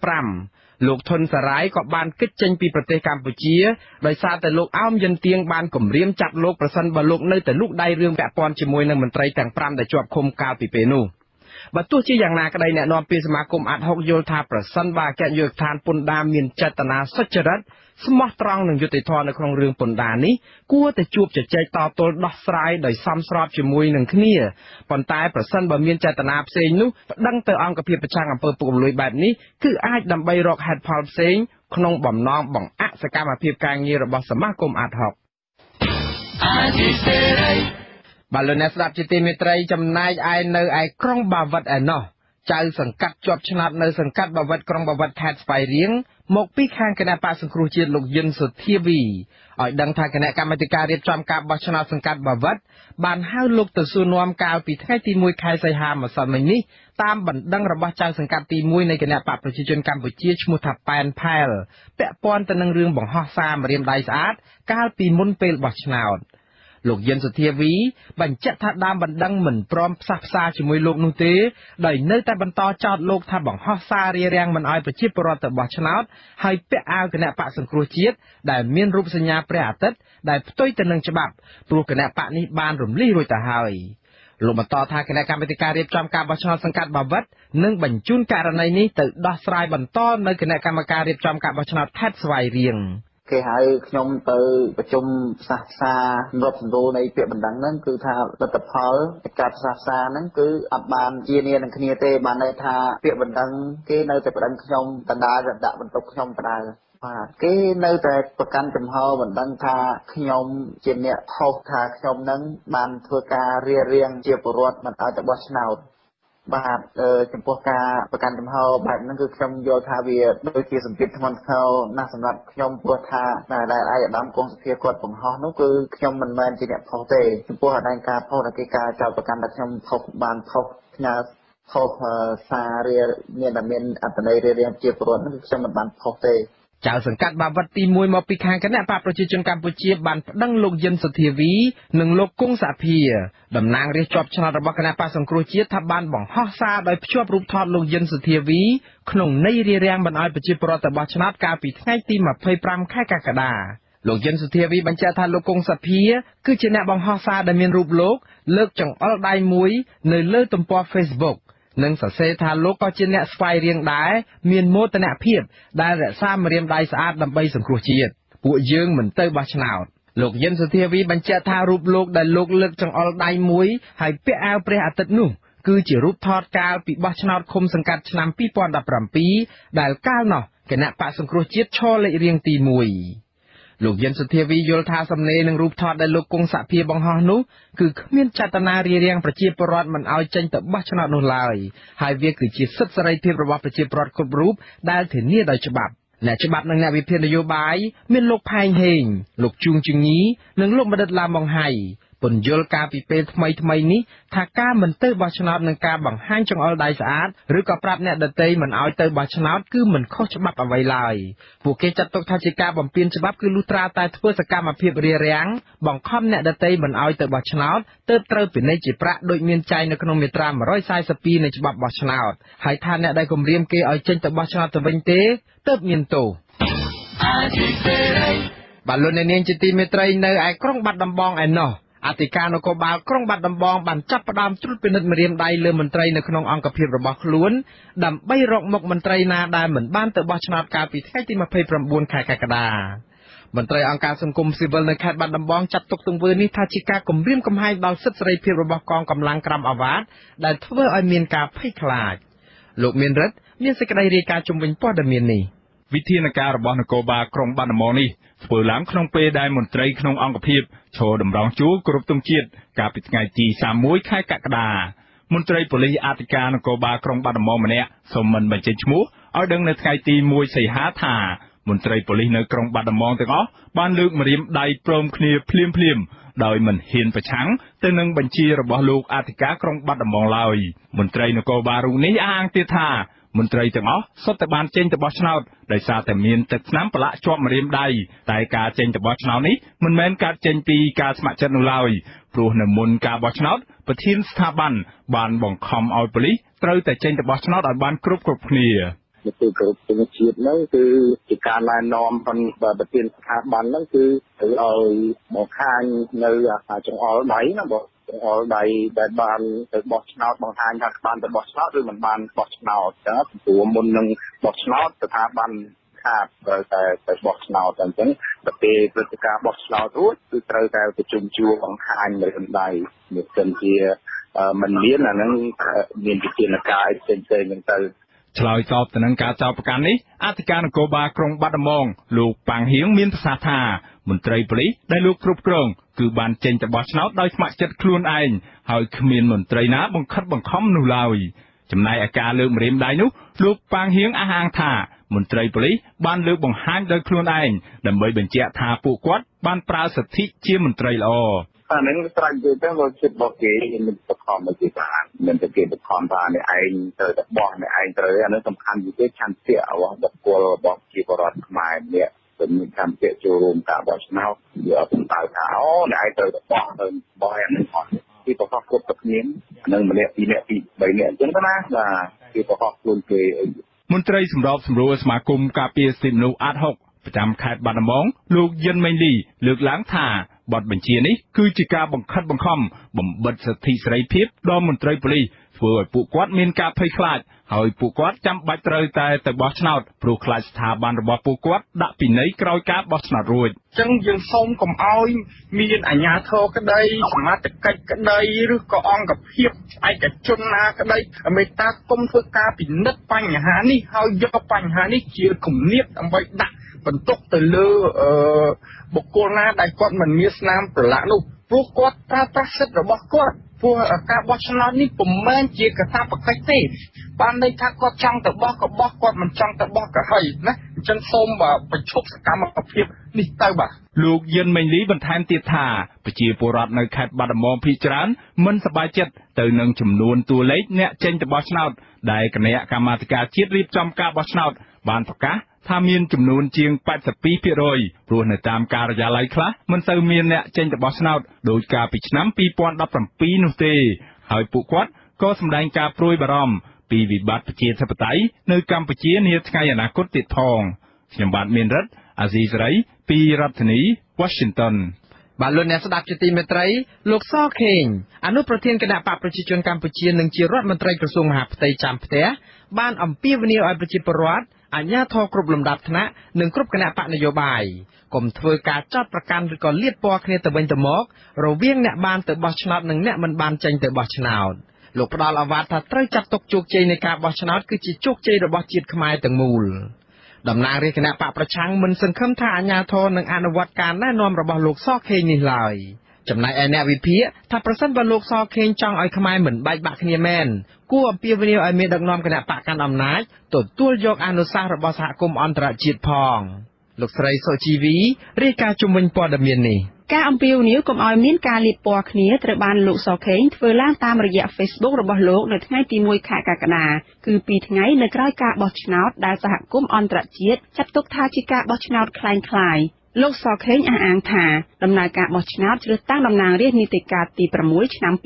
5លោកធុនសារាយក៏បានគេចចេញពីប្រទេសកម្ពុជាដោយសារតែលោកអោមយិនទៀងបានគំរាមចាប់លោកប្រសិនបើលោកនៅតែលូកដៃរឿងពាក់ព័ន្ធជាមួយនឹងមន្ត្រីទាំង5ដែលជាប់ឃុំកាលពីពេលនោះបើទោះជាយ៉ាងណាក្តីអ្នកនាំពាក្យសមាគមអាត់ហុកយល់ថាប្រសិនបើអគ្គនាយកដ្ឋានពន្ធដារមានចេតនាសុចរិតស្មោះត្រង់និងយុត្តិធម៌នៅក្នុងរឿងពន្ធដារនេះគួរតែជួបជជែកតទល់ដោះស្រាយដោយសមស្របជាមួយនឹងគ្នាប៉ុន្តែប្រសិនបើមានចេតនាផ្សេងនោះប្តឹងទៅអង្គភាពប្រឆាំងអំពើពុករលួយបែបនេះគឺអាចដើម្បីរកហេតុផលផ្សេងក្នុងបំណងបង្អាក់សកម្មភាពការងាររបស់សមាគមអាត់ហុកបាទលោកអ្នកស្ដាប់ជាទីមេត្រីចំណែកឯនៅឯក្រុងបាវិតឯណោះចៅសង្កាត់ជាប់ឆ្នោតនៅសង្កាត់បាវិតក្រុងបាវិតខេត្តស្វាយរៀងមកពីខាងគណៈបក្សសង្គ្រោះជាតិលោកយិនសុធាវីឲ្យដឹងថាគណៈកម្មាធិការរៀបចំការបោះឆ្នោតសង្កាត់បាវិតបានហៅលោកទៅសួរនាំកាលពីថ្ងៃទី1ខែសីហាម្សិលមិញនេះតាមបណ្ដឹងរបស់ចៅសង្កាត់ទី1នៃគណៈបកប្រជាជនកម្ពុជាឈ្មោះថាប៉ែនផែលពាក់ព័ន្ធទៅនឹងរឿងបង្ហោះសារម្រាមដៃស្អាតកាលពីមុនពេលបោះឆ្នោតលោកយិនសុធាវីបញ្ជាក់ថាដើមបណ្ដឹងមិនព្រមផ្សះផ្សាជាមួយលោកនោះទេដោយនៅតែបន្តចោទលោកថាបង្ហោះសាររារាំងមិនឲ្យប្រជាពលរដ្ឋទៅបោះឆ្នោតហើយពាក់អាវគណៈបកសង្គ្រោះជាតិដែលមានរូបសញ្ញាព្រះអាទិត្យដែលផ្ទុយទៅនឹងច្បាប់ព្រោះគណៈបកនេះបានរំលាយរួចទៅហើយលោកបន្តថាគណៈកម្មាធិការរៀបចំការបោះឆ្នោតសង្កាត់បាវិតនឹងបញ្ជូនករណីនេះទៅដោះស្រាយបន្តនៅគណៈកម្មការរៀបចំការបោះឆ្នោតខេត្តស្វាយរៀងគេហៅខ្ញុំទៅប្រជុំផ្សះផ្សារាប់សំណួរនៃពាក្យបណ្ដឹងហ្នឹងគឺថាលទ្ធផលការផ្សះផ្សាហ្នឹងគឺអត់បានជានានឹងគ្នាទេបានន័យថាពាក្យបណ្ដឹងគេនៅតែបណ្ដឹងខ្ញុំដដែលដាក់បន្ទុកខ្ញុំដដែលបាទគេនៅតែប្រកាន់ចំហបណ្ដឹងថាខ្ញុំជាអ្នកខុសថាខ្ញុំនឹងបានធ្វើការរារាំងជាពលរដ្ឋមិនឲ្យទៅបោះឆ្នោតបាទចំពោះការប្រកាន់ចំហបែបហ្នឹងគឺខ្ញុំយល់ថាវាដូចជាសម្ពាធធ្ងន់ធ្ងរណាស់សម្រាប់ខ្ញុំព្រោះថាដែលឯកឧត្តមកងសុភាគាត់បង្ហោះនោះគឺខ្ញុំមិនមែនជាអ្នកខុសទេចំពោះអដែងការផុសដែលគេការចោទប្រកាន់ថាខ្ញុំខុសបានខុសផ្ញើខុសសាររៀបមានតែមានអត្ថន័យរៀបជាប្រវត្តិហ្នឹងខ្ញុំមិនបានខុសទេចៅសង្កាត់បាវិតទី1មកពីខាងគណៈបកប្រជាជនកម្ពុជាបានប្តឹងលោកយិនសុធាវីនិងលោកគង់សាភាតំណាងរាស្ត្រជាប់ឆ្នោតរបស់គណៈបកសង្គ្រោះជាតិថាបានបង្ហោះសារដោយភ្ជាប់រូបថតលោកយិនសុធាវីក្នុងន័យរារាំងមិនឲ្យប្រជាពលរដ្ឋបោះឆ្នោតកាលពីថ្ងៃទី25ខែកក្កដាលោកយិនសុធាវីបញ្ជាក់ថាលោកគង់សាភាគឺជាអ្នកបង្ហោះសារដែលមានរូបលោកលើកចង្អុលដៃមួយនៅលើទំព័រ Facebookនិងសរសេរថាលោកក៏ជាអ្នកស្វែងរៀងដែរមានមោទនភាពដែលរក្សាម្រាមដៃស្អាតដើម្បីសង្គ្រោះជាតិពួកយើងមិនទៅបោះឆ្នោតលោកយិនសុធាវីបញ្ជាក់ថារូបលោកដែលលោកលើកចង្អុលដៃមួយហើយពាក់អាវព្រះអាទិត្យនោះគឺជារូបថតកាលពីបោះឆ្នោតឃុំសង្កាត់ឆ្នាំ2017ដែលកាលនោះគណៈបកសង្គ្រោះជាតិឈរលេខរៀងទី1លោកយិនសុធាវីយល់ថាសំណេរនិងរូបថតដែលលោកគង់សាភាបង្ហោះនោះគឺគ្មានចេតនារារាំងប្រជាពលរដ្ឋមិនឲ្យចេញទៅបោះឆ្នោតនោះឡើយហើយវាគឺជាសិទ្ធិសេរីភាពរបស់ប្រជាពលរដ្ឋគ្រប់រូបដែលធានាដោយច្បាប់អ្នកច្បាប់និងអ្នកវិភាគនយោបាយមានលោកផែងហេងលោកជួងជំងីនិងលោកបណ្ឌិតឡាម៉ុងហៃពន្យល់ការពីពេលថ្មីនេះថាការមិនទៅបោះឆ្នោតនិងការបង្ហាញចង្អុលដៃស្អាតឬក៏ប្រាប់អ្នកដទៃមិនឲ្យទៅបោះឆ្នោតគឺមិនខុសច្បាប់អ្វីឡើយពួកគេចាត់ទុកថាជាការបំពានច្បាប់គឺលុះត្រាតែធ្វើសកម្មភាពរារាំងបង្ខំអ្នកដទៃមិនឲ្យទៅបោះឆ្នោតទើបត្រូវពិន័យជាប្រាក់ដូចមានចែងនៅក្នុងមាត្រា142នៃច្បាប់បោះឆ្នោតហើយថាអ្នកដែលគំរាមគេឲ្យចេញទៅបោះឆ្នោតទៅវិញទេទើបមានទោសបាទលោកអ្នកនាងជាទីមេត្រីនៅឯក្រុងបាត់ដំបងឯណោះអធិការនគរបាលក្រុងបាត់ដំបងបានចាប់ផ្ដើមត្រួតពិនិត្យម្រាមដៃលើមន្ត្រីនៅក្នុងអង្គភាពរបស់ខ្លួនដើម្បីរកមុខមន្ត្រីណាដែលមិនបានទៅបោះឆ្នោតកាលពីថ្ងៃទី29ខែកក្កដាមន្ត្រីអង្គការសង្គមស៊ីវិលនៅខេត្តបាត់ដំបងចាត់ទុកទង្វើនេះថាជាការគំរាមកំហែងដល់សិទ្ធិសេរីភាពរបស់កងកម្លាំងក្រមអាវ៉ាតដែលធ្វើឲ្យមានការភ័យខ្លាចលោកមានរិទ្ធមានសេចក្តីរាយការណ៍ជំវិញព័ត៌មាននេះវិធានការរបស់នគរបាលក្រុងបាត់ដំបងនេះធ្វើឡើងក្នុងពេលដែលមន្ត្រីក្នុងអង្គភាពឈរតម្រង់ជួរគោរពទង់ជាតិកាលពីថ្ងៃទី31ខែកក្កដាមន្ត្រីប៉ូលីសអធិការនគរបាលក្រុងបាត់ដំបងម្នាក់សូមមិនបញ្ចេញឈ្មោះឲ្យដឹងនៅថ្ងៃទី1សីហាថាមន្ត្រីប៉ូលីសនៅក្រុងបាត់ដំបងទាំងអស់បានលើកម្រាមដៃព្រមគ្នាភ្លាមដោយមិនហ៊ានប្រឆាំងទៅនឹងបញ្ជារបស់លោកអធិការក្រុងបាត់ដំបងឡើយមន្ត្រីនគរបាលរូបនេះអះអាងទៀតថាមន្ត្រីទាំងអស់សុទ្ធតែបានចេញទៅបោះឆ្នោតដោយសារតែមានទឹកស្នាមប្រឡាក់ជាប់ម្រាមដៃតែការចេញទៅបោះឆ្នោតនេះមិនមែនកើតចេញពីការស្ម័គ្រចិត្តនោះឡើយព្រោះនៅមុនការបោះឆ្នោតប្រធានស្ថាប័នបានបង្ខំឲ្យប៉ូលីសត្រូវតែចេញទៅបោះឆ្នោតឲ្យបានគ្រប់គ្នាគឺគ្រប់ទស្សនជាតិហ្នឹងគឺជាការណែនាំvonប្រធានស្ថាប័នហ្នឹងគឺត្រូវឲ្យបង្ហាញនៅចង្អុលដៃណាបងចង្អុលដៃដែលបានទៅបោះឆ្នោតបង្ហាញថាបានទៅបោះឆ្នោតឬមិនបានបោះឆ្នោតចឹងព្រោះមុននឹងបោះឆ្នោតស្ថាប័នខាតត្រូវតែទៅបោះឆ្នោតអញ្ចឹងទៅពេលព្រឹត្តិការណ៍បោះឆ្នោតរួចគឺត្រូវតែប្រជុំជួរបង្ហាញនៅដៃនេះគិនជាមិនមានអាហ្នឹងមានវិធានការផ្សេងៗហ្នឹងទៅឆ្លើយតបទៅនឹងការចោទប្រកាន់នេះអធិការនគរបាលក្រុងបាត់ដំបងលោកប៉ាងហៀងមានប្រសាសន៍ថាមន្ត្រីប៉ូលីសដែលលោកគ្រប់គ្រងគឺបានចេញទៅបោះឆ្នោតដោយស្ម័គ្រចិត្តខ្លួនឯងហើយគ្មានមន្ត្រីណាបង្ខិតបង្ខំនោះឡើយចំណែកឯការលើកម្រាមដៃនោះលោកប៉ាងហៀងអះអាងថាមន្ត្រីប៉ូលីសបានលើកបង្ហាញដោយខ្លួនឯងដើម្បីបញ្ជាក់ថាពួកគាត់បានប្រើសិទ្ធិជាមន្ត្រីល្អអានឹងស្រេចទៅទៅចិត្តរបស់គេមិនបខំមកគេបានមិនទៅគេបខំថាអ្នកឯងត្រូវតែបោះអ្នកឯងត្រូវអានឹងសំខាន់ជាងគេឆន្ទៈរបស់បុគ្គលរបស់ជាបរិវត្តខ្មែរនេះទៅមានឆន្ទៈចូលរួមការបោះឆ្នោតវាអត់សំដៅថាអូអ្នកឯងត្រូវតែបោះទៅបោះអានឹងអត់គេបខំគ្រប់តែគ្នានឹងម្នាក់ពីរនាក់ពី3នាក់អញ្ចឹងណាបាទគេបខំខ្លួនគេមន្ត្រីសម្របសម្រួលសមាគមការពារសិទ្ធិមនុស្សអាត6ប្រចាំខេត្តបាត់ដំបងលោកយិនមេងលីលើកឡើងថាបទបញ្ជានេះគឺជាការបង្ខិតបង្ខំបំបិទសិទ្ធិសេរីភាពដល់មន្ត្រីប៉ូលីសធ្វើឲ្យពួកគាត់មានការភ័យខ្លាចហើយពួកគាត់ចាំបាច់ត្រូវតែទៅបោះឆ្នោតព្រោះខ្លាចស្ថាប័នរបស់ពួកគាត់ដាក់ពិន័យក្រោយការបោះឆ្នោតរួចអញ្ចឹងយើងសូមកុំឲ្យមានអាជ្ញាធរក្តីសមាជិកក្តីឬក៏អង្គភាពឯកជនណាក្តីមេត្តាគុំធ្វើការពិនិត្យបញ្ហានេះហើយយកបញ្ហានេះជាគំនាបដើម្បីដាក់បន្ទុកទៅលើបុគ្គលណាដែលគាត់មិនមានស្នាមប្រឡាក់នោះព្រោះគាត់ប្រើប្រាស់សិទ្ធិរបស់គាត់ព្រោះការបោះឆ្នោតនេះពុំមែនជាកាតព្វកិច្ចទេបានន័យថាគាត់ចង់ទៅបោះក៏បោះគាត់មិនចង់ទៅបោះក៏ហើយណាអញ្ចឹងសូមបញ្ឈប់សកម្មភាពនេះទៅបាទលោកយិនមេងលីបន្ថែមទៀតថាប្រជាពលរដ្ឋនៅខេត្តបាត់ដំបងភាគច្រើនមិនសប្បាយចិត្តទៅនឹងចំនួនតួលេខអ្នកចេញទៅបោះឆ្នោតដែលគណៈកម្មាធិការជាតិរៀបចំការបោះឆ្នោតបានប្រកាសថាមានចំនួនជាង 82% ព្រោះនៅតាមការិយាល័យខ្លះមិនសូវមានអ្នកចេញទៅបោះឆ្នោតដោយការពីឆ្នាំ 2017 នោះទេហើយពួកគាត់ក៏សម្ដែងការព្រួយបារម្ភពីវិបត្តិប្រជាធិបតេយ្យនៅកម្ពុជានាថ្ងៃអនាគតទៀតផងខ្ញុំបាទមានរិទ្ធអាស៊ីសេរីពីរដ្ឋធានី Washington បាទលោកអ្នកស្ដាប់ជាទីមេត្រីលោកសខេងអនុប្រធានគណៈបកប្រជាជនកម្ពុជានិងជារដ្ឋមន្ត្រីក្រសួងមហាផ្ទៃចាំផ្ទះបានអំពាវនាវឲ្យប្រជាពលរដ្ឋអាជ្ញាធរគ្រប់លំដាប់ថ្នាក់និងគ្រប់គណៈបកនយោបាយកុំធ្វើការចោទប្រកាន់ឬក៏លាតពណ៌គ្នាទៅវិញទៅមករវាងអ្នកបានទៅបោះឆ្នោតនិងអ្នកមិនបានចេញទៅបោះឆ្នោតលោកផ្ដល់អាវ៉ាត់ថាត្រូវចាត់ទុកជោគជ័យនៃការបោះឆ្នោតគឺជាជោគជ័យរបស់ជាតិខ្មែរទាំងមូលតំណាងរាជគណៈបកប្រឆាំងមិនសង្ឃឹមថាអាជ្ញាធរនឹងអនុវត្តការណែនាំរបស់លោកសខេងនេះឡើយចំណែកឯអ្នកវិភាគថាប្រសិនបើលោកសខេងចង់ឲ្យខ្មែរមិនបែកបាក់គ្នាមែនគួរអំពាវនាវឲ្យមានដឹកនាំគណៈបកកាន់អំណាចទទួលយកអនុសាសន៍របស់សហគមន៍អន្តរជាតិផងលោកស្រីសុជីវីរាយការណ៍ជុំវិញព័ត៌មាននេះការអំពាវនាវកុំឲ្យមានការលាបពណ៌គ្នាត្រូវបានលោកសខេងធ្វើឡើងតាមរយៈ Facebook របស់លោកនៅថ្ងៃទី 1 ខែកក្កដាគឺ2ថ្ងៃនៅក្រោយការបោះឆ្នោតដែលសហគមន៍អន្តរជាតិចាត់ទុកថាជាការបោះឆ្នោតคล้ายៗលោកសខេងអះអាងថាដំណើរការបោះឆ្នោតជ្រើសតាំងតំណាងរាស្ត្រនីតិកាលទី6ឆ្នាំ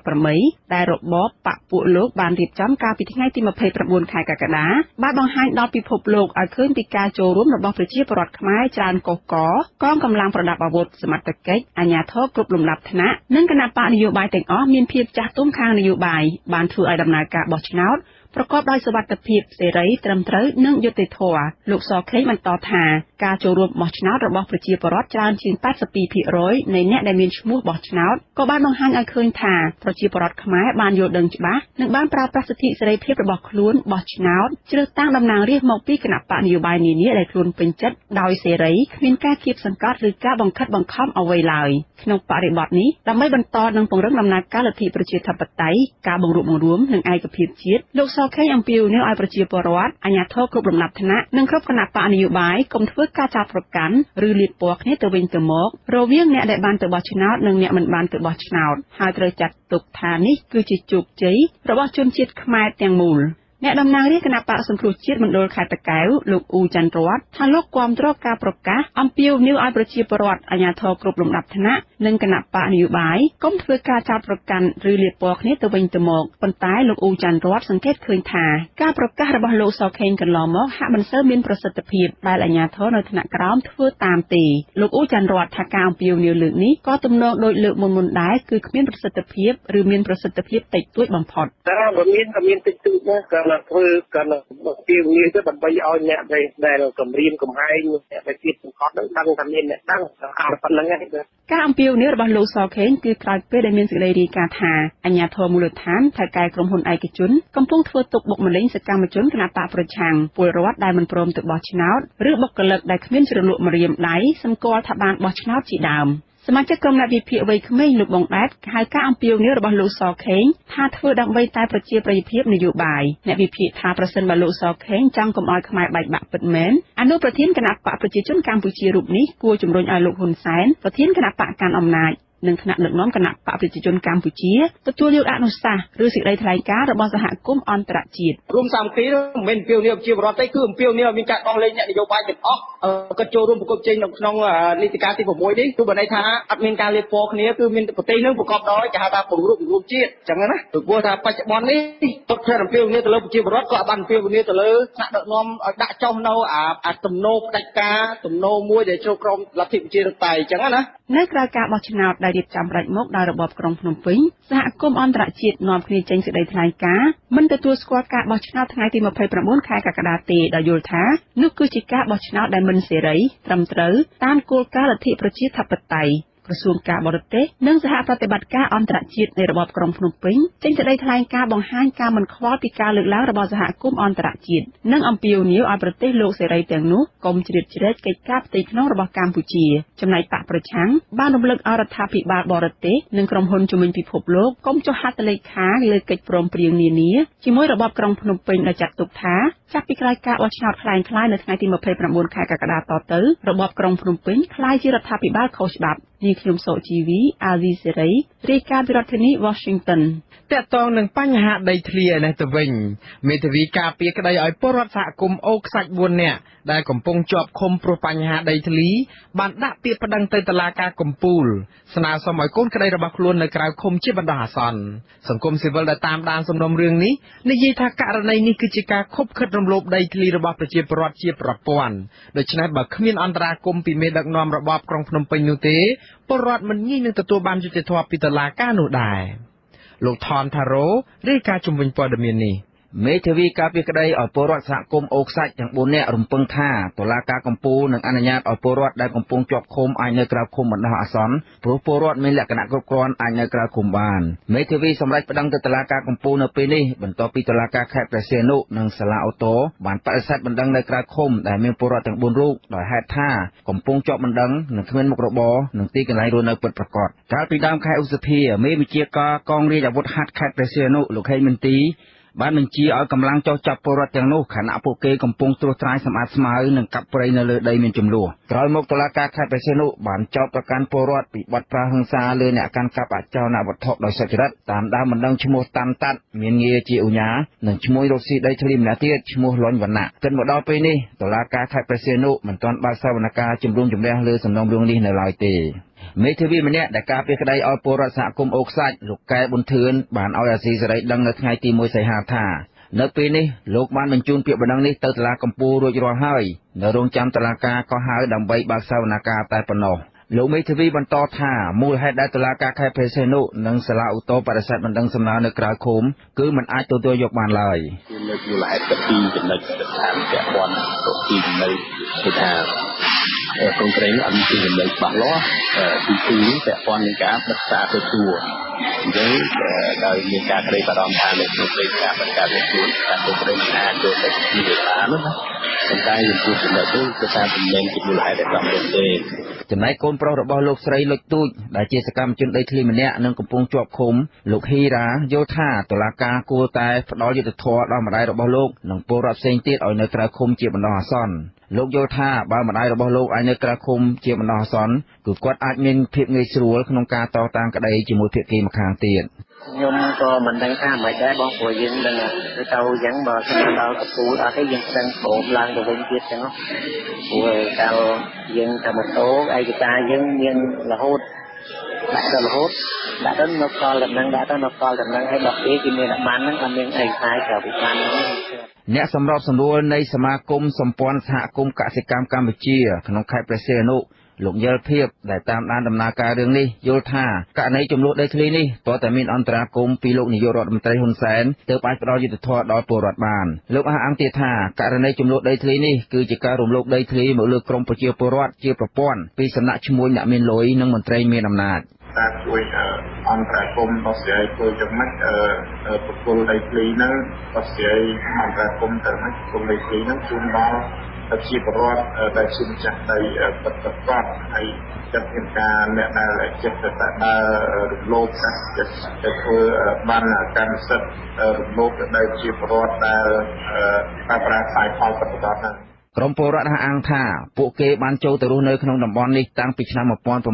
2018ដែលរបបបកពួកលោកបានរៀបចំកាលពីថ្ងៃទី29ខែកក្កដាបានបង្ហាញដល់ពិភពលោកឲ្យឃើញពីការចូលរួមរបស់ប្រជាពលរដ្ឋខ្មែរច្រើនកុះករកងកម្លាំងប្រដាប់អាវុធសមត្ថកិច្ចអាជ្ញាធរគ្រប់លំដាប់ថ្នាក់និងគណៈបកនយោបាយទាំងអស់មានភាពចាស់ទុំខាងនយោបាយបានធ្វើឲ្យដំណើរការបោះឆ្នោតប្រកបដោយសុវត្ថិភាពសេរីត្រឹមត្រូវនិងយុត្តិធម៌លោកសខេងបន្តថាការចូលរួមបោះឆ្នោតរបស់ប្រជាពលរដ្ឋច្រើនជាង 82% នៃអ្នកដែលមានឈ្មោះបោះឆ្នោតក៏បានបង្ហាញឲ្យឃើញថាប្រជាពលរដ្ឋខ្មែរបានយល់ដឹងច្បាស់និងបានប្រើប្រាស់សិទ្ធិសេរីភាពរបស់ខ្លួនបោះឆ្នោតជ្រើសតាំងតំណាងរាស្ត្រមកពីគណៈបកនយោបាយនានាដែលខ្លួនពេញចិត្តដោយសេរីគ្មានការគៀបសង្កត់ឬការបង្ខិតបង្ខំអ្វីឡើយក្នុងបរិបទនេះដើម្បីបន្តនិងពង្រឹងដំណើរការលទ្ធិប្រជាធិបតេយ្យការបង្រួបបង្រួមនិងឯកភាពជាតិលោកសខេងអំពាវនាវឲ្យប្រជាពលរដ្ឋអាជ្ញាធរគ្រប់លំដាប់ថ្នាក់និងគ្រប់គណៈបកនយោបាយកុំធ្វើការចោទប្រកាន់ឬលាតពណ៌គ្នាទៅវិញទៅមករវាងអ្នកដែលបានទៅបោះឆ្នោតនិងអ្នកមិនបានទៅបោះឆ្នោតហើយត្រូវចាត់ទុកថានេះគឺជាជោគជ័យរបស់ជនជាតិខ្មែរទាំងមូលអ្នកតំណាងរាជគណៈបកសង្គ្រោះជាតិមណ្ឌលខេត្តតាកែវលោកអ៊ូច័ន្ទរតថាលោកគាំទ្រការប្រកាសអំពាវនាវឲ្យប្រជាពលរដ្ឋអាជ្ញាធរគ្រប់លំដាប់ថ្នាក់និងគណៈបកនយោបាយកុំធ្វើការចោទប្រកាន់ឬលាបពណ៌គ្នាទៅវិញទៅមកប៉ុន្តែលោកអ៊ូច័ន្ទរតសង្កេតឃើញថាការប្រកាសរបស់លោកសខេងកន្លងមកហាក់មិនសូវមានប្រសិទ្ធភាពដែលអាជ្ញាធរនៅថ្នាក់ក្រោមធ្វើតាមទេលោកអ៊ូច័ន្ទរតថាការអំពាវនាវលើកនេះក៏ទំនងដូចលើកមុនដែរគឺគ្មានប្រសិទ្ធភាពឬមានប្រសិទ្ធភាពតិចតួចបំផុតតែបើមានតិចតួចណាក៏ធ្វើក៏ពីវាទៅដើម្បីឲ្យអ្នកដែលគម្រាមកំហែងអ្នកដែលទៀតសង្កត់នឹងដឹងថាមានអ្នកដឹងអត់ប៉ុណ្្នឹងឯងការអំពាវនាវរបស់លោកសខេងគឺក្រោយពេលដែលមានសេចក្តីរាយការណ៍ថាអាជ្ញាធរមូលដ្ឋានថៅកែក្រុមហ៊ុនឯកជនកំពុងធ្វើទុកបុកម្នេញសកម្មជនគណបកប្រឆាំងពលរដ្ឋដែលមិនព្រមទៅបោះឆ្នោតឬបុគ្គលិកដែលគ្មានជ្រលក់ម្រាមដៃសម្គាល់ថាបានបោះឆ្នោតជាដើមសមាជិកក្រុមអ្នកវិភាគវ័យក្មេងលោកបងដែតហៅការអំពាវនាវរបស់លោកសខេងថាធ្វើដើម្បីតែប្រជាប្រិយភាពនយោបាយអ្នកវិភាគថាប្រសិនបើលោកសខេងចង់កុំឲ្យខ្មែរបែកបាក់ពិតមែនអនុប្រធានគណៈបកប្រជាជនកម្ពុជារូបនេះគួរជំរុញឲ្យលោកហ៊ុនសែនប្រធានគណៈបកកាន់អំណាចនិងថ្នាក់ដឹកនាំគណៈបកប្រជាជនកម្ពុជាទទួលយកអនុសាសន៍ឬសេចក្តីថ្លែងការណ៍របស់សហគមន៍អន្តរជាតិរួមសាមគ្គីមិនមែនអំពាវនាវជាបរដ្ឋទេគឺអំពាវនាវឲ្យមានការដោះលែងអ្នកនយោបាយទាំងអស់ក៏ចូលរួមប្រកបជ័យនៅក្នុងនីតិកាលទី6នេះគឺបើន័យថាអត់មានការលាបពណ៌គ្នាគឺមានប្រទេសនឹងប្រកបដោយគេហៅថាបង្រួបបង្រួមជាតិអញ្ចឹងណាព្រោះថាបច្ចុប្បន្ននេះទុកធ្វើអំពាវនាវទៅលើប្រជាពលរដ្ឋក៏បានអំពាវនាវទៅលើថ្នាក់ដឹកនាំឲ្យដាក់ចុះនៅអាទំនោរផ្ដាច់ការទំនោរមួយដែលចូលក្រុមលទ្ធិប្រជាធិបតេយ្យអញ្ចឹងណានៅក្រៅការបោះឆ្នោតដែលរៀបចំផ្ដាច់មុខដោយរបបក្រុងភ្នំពេញសហគមន៍អន្តរជាតិនាំគ្នាចេញសេចក្តីថ្លែងការណ៍មិនទទួលស្គាល់ការបោះឆ្នោតថ្ងៃទី29ខែកក្កដាទេដោយយល់ថានោះគឺជាការបោះឆ្នោតដែលមិនសេរីត្រឹមត្រូវតាមគោលការណ៍លទ្ធិប្រជាធិបតេយ្យក្រសួងការបរទេសនិងសហប្រតិបត្តិការអន្តរជាតិនៃរបបក្រុងភ្នំពេញចេញសេចក្តីថ្លែងការណ៍បង្ហាញការមិនខ្វល់ពីការលើកឡើងរបស់សហគមន៍អន្តរជាតិនិងអំពាវនាវឲ្យប្រទេសលោកសេរីទាំងនោះកុំជ្រៀតជ្រែកកិច្ចការផ្ទៃក្នុងរបស់កម្ពុជាចំណែកបកប្រឆាំងបានរំលឹកឲ្យរដ្ឋាភិបាលបរទេសនិងក្រុមហ៊ុនជំនាញពិភពលោកកុំចុះហត្ថលេខាលើកិច្ចព្រមព្រៀងនានាជាមួយរបបក្រុងភ្នំពេញដែលចាត់ទុកថាចាប់ពីក្រោយការបោះឆ្នោតคล้ายៗនៅថ្ងៃទី29ខែកក្កដាតទៅរបបក្រុងភ្នំពេញក្លាយជារដ្ឋាភិបាលខុសច្បាប់នាងខ្ញុំសុជីវីអាស៊ីសេរីរាយការណ៍ពីរដ្ឋធានី Washington តកតងនឹងបញ្ហាដីធ្លីឯនេះទៅវិញមេធាវីការពារក្តីឲ្យពលរដ្ឋសហគមន៍អូខ្សាច់4នាក់ដែលកំពុងជាប់ឃុំព្រោះបញ្ហាដីធ្លីបានដាក់ពាក្យប្តឹងទៅតុលាការកំពូលស្នើសុំឲ្យកូនក្តីរបស់ខ្លួននៅក្រៅឃុំជាបណ្ដោះអាសន្នសង្គមស៊ីវិលដែលតាមដានសំណុំរឿងនេះនិយាយថាករណីនេះគឺជាការខុបខិតរំលោភដីធ្លីរបស់ប្រជាពលរដ្ឋជាប្រព័ន្ធដូច្នេះបើគ្មានអន្តរាគមន៍ពីមេដឹកនាំរបបក្រុងភ្នំពេញនោះទេពលរដ្ឋមិនងាយនឹងទទួលបានយុត្តិធម៌ពីតុលាការនោះដែរលោកថនថារ៉ូរាយការណ៍ជំវិញព័ត៌មាននេះមេធាវីការពារក្តីឲ្យពលរដ្ឋសហគមន៍អូខ្សាច់ទាំង4នាក់រំពឹងថាតុលាការកំពូលនឹងអនុញ្ញាតឲ្យពលរដ្ឋដែលកំពុងជាប់ឃុំអាចនៅក្រៅឃុំបណ្ដោះអាសន្នព្រោះពលរដ្ឋមានលក្ខណៈគ្រប់គ្រាន់អាចនៅក្រៅឃុំបានមេធាវីសម្រេចប្តឹងទៅតុលាការកំពូលនៅពេលនេះបន្ទាប់ពីតុលាការខេត្តព្រះសីហនុនិងសាលាអូតូបានបដិសេធបណ្តឹងនៅក្រៅឃុំដែលមានពលរដ្ឋទាំង4រូបដោយហេតុថាកំពុងជាប់បណ្តឹងនិងគ្មានមុខរបរនិងទីកន្លែងរស់នៅពិតប្រាកដកាលពីដើមខែឧសភាមេវិជាការកងរាជអាវុធហត្ថខេត្តព្រះសីហនុលោកហេងមន្ទីបានបញ្ជាឲ្យកម្លាំងចុះចាប់ពលរដ្ឋទាំងនោះខណៈពួកគេកំពុងត្រួសត្រាយសម្អាតស្មៅនិងកាប់ព្រៃនៅលើដីមានចំនួនក្រោយមកតុលាការខេត្តព្រះសីហនុបានចោទប្រកាន់ពលរដ្ឋពីបទប្រើហិង្សាលើអ្នកកាន់កាប់អចលនវត្ថុដោយសុចរិតតាមដើមបណ្ដឹងឈ្មោះតាន់តាត់មានងារជាឧញ្ញានិងឈ្មោះរកស៊ីដីធ្លីម្នាក់ទៀតឈ្មោះលន់វណ្ណៈគិតមកដល់ពេលនេះតុលាការខេត្តព្រះសីហនុមិនទាន់បើកសវនកម្មជំរុំជម្រះលើសំណុំរឿងនេះនៅឡើយទេមេធាវីម្នាក់ដែលការពារក្តីឲ្យពលរដ្ឋសហគមន៍អូខ្សាច់លោកកែប៊ុនធឿនបានឲ្យអាស៊ីសេរីដឹងនៅថ្ងៃទី1សីហាថានៅពេលនេះលោកបានបញ្ជូនពាក្យបណ្ដឹងនេះទៅតុលាកំពូលរួចរាល់ហើយនៅរងចាំតុលាការក៏ហៅដើម្បីបើកសវនកម្មតែប៉ុណ្ណោះលោកមេធាវីបន្តថាមូលហេតុដែលតុលាការខេត្តព្រះសីហនុនិងសាលាឧទ្ធរបដិសេធបណ្ដឹងសំណើនៅក្រៅឃុំគឺមិនអាចទទួលយកបានឡើយលើកមូលហេតុពីចំណុចស្ថានពាក់ព័ន្ធពីចំណុចគឺថាកុងក្រែងអត់មានចំណុចច្បាស់លាស់ទី2ពាក់ព័ន្ធនឹងការបិទសារទទួលអញ្ចឹងដោយមានការក្តីបារម្ភថានៅក្នុងពេលការបិទការទទួលការកុំប្រេងអាចចូលទៅពីវិសានោះណាប៉ុន្តែចំពោះចំណុចនេះគឺថាមិនមែនជាមូលហេតុដែលសំខាន់ទេចំណែកកូនប្រុសរបស់លោកស្រីលុចទូចដែលជាសកម្មជនដីធ្លីម្នាក់និងកំពុងជាប់ឃុំលោកហ៊ីរ៉ាយល់ថាតុលាការគួរតែផ្ដល់យុត្តិធម៌ដល់ម្ដាយរបស់លោកនិងពលរដ្ឋផ្សេងទៀតឲ្យនៅក្រៅឃុំជាបណ្ដោះអាសន្នលោកយល់ថាបើម្ដាយរបស់លោកអាចនៅក្រៅឃុំជាបណ្ដោះអាសន្នគឺគាត់អាចមានភាពងាយស្រួលក្នុងការតតាំងក្តីជាមួយភាគីម្ខាងទៀតខ្ញុំក៏មិនដឹងថាមិនដែរបងព្រោះយើងដឹងទៅអញ្ចឹងបើស្មានដល់កពូលអត់ទេយើងស្ដឹងព្រមឡើងទៅវិញទៀតចឹងព្រោះកាលយើងតាមម៉ូតូឯកសារយើងមានរហូតដាក់ទៅរហូតដាក់ទៅនៅកលដំណឹងដាក់ទៅនៅកលដំណឹងឲ្យដល់ពេលគេមានបានហ្នឹងអត់មានឯកសារក្រៅពីបានហ្នឹងអ្នកសម្របសម្រួលនៃសមាគមសម្ព័ន្ធសហគមន៍កសិកម្មកម្ពុជាក្នុងខេត្តព្រះសីហនុលោកយល់ភាពដែលតាមដានដំណើរការរឿងនេះយល់ថាករណីចំនួនដីធ្លីនេះតើតែមានអន្តរាគមន៍ពីលោកនាយករដ្ឋមន្ត្រីហ៊ុនសែនទើបអាចផ្ដល់យុត្តិធម៌ដល់ពលរដ្ឋបានលោកអះអាងទៀតថាករណីចំនួនដីធ្លីនេះគឺជាការរំលោភដីធ្លីមកលើក្រមប្រជាពលរដ្ឋជាប្រព័ន្ធពីសំណាក់ឈ្មួញអ្នកមានលុយនិងមន្ត្រីមានអំណាចការជួយអន្តរាគមន៍បស្រាយធ្វើយ៉ាងម៉េចប្រគល់ដីធ្លីហ្នឹងបស្រាយអន្តរាគមន៍ទៅម៉េចប្រគល់ដីធ្លីហ្នឹងជូនដល់ប្រជាពលរដ្ឋដែលជាម្ចាស់ដីពិតប្រាកដហើយចាត់មានការអ្នកដែលចិត្តទៅដើររំលោភចិត្តទៅធ្វើបានកម្មសិទ្ធិរំលោភទៅជាពលរដ្ឋដែលប្រើខ្សែផលពិតប្រាកដហ្នឹងក្រមពលរដ្ឋអះអាងថាពួកគេបានចូលទៅរស់នៅក្នុងតំបន់នេះតាំងពីឆ្នាំ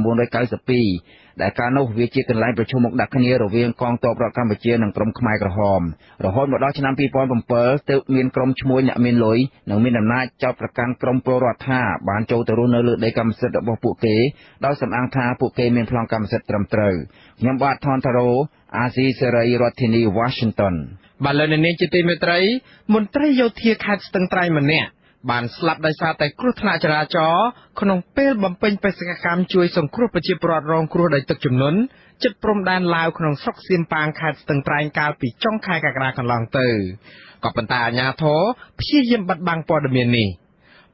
1992ដែលកាលនោះវាជាកន្លែងប្រជុំមុខដាក់គ្នារវាងកងទ័ពរដ្ឋកម្ពុជានិងក្រុមខ្មែរក្រហមរហូតមកដល់ឆ្នាំ2007ទើបមានក្រុមឈ្មួញអ្នកមានលុយនិងមានអំណាចចោទប្រកាន់ក្រុមពលរដ្ឋថាបានចូលទៅរស់នៅលើដីកម្មសិទ្ធិរបស់ពួកគេដោយសំអាងថាពួកគេមានប្លង់កម្មសិទ្ធិត្រឹមត្រូវខ្ញុំបាទថនតារ៉ូអាស៊ីសេរីរដ្ឋធានី Washington បាទលោកនាងជាទីមេត្រីមន្ត្រីយោធាខេត្តស្ទឹងត្រែងម្នាក់បានស្លាប់ដោយសារតែគ្រោះថ្នាក់ចរាចរណ៍ក្នុងពេលបំពេញបេសកកម្មជួយសង្គ្រោះប្រជាពលរដ្ឋរងគ្រោះដោយទឹកជំនន់ជិតព្រំដែនឡាវក្នុងស្រុកសៀមប៉ាងខេត្តស្ទឹងត្រែងកាលពីចុងខែកក្កដាកន្លងទៅក៏ប៉ុន្តែអាជ្ញាធរព្យាយាមបិទបាំងព័ត៌មាននេះ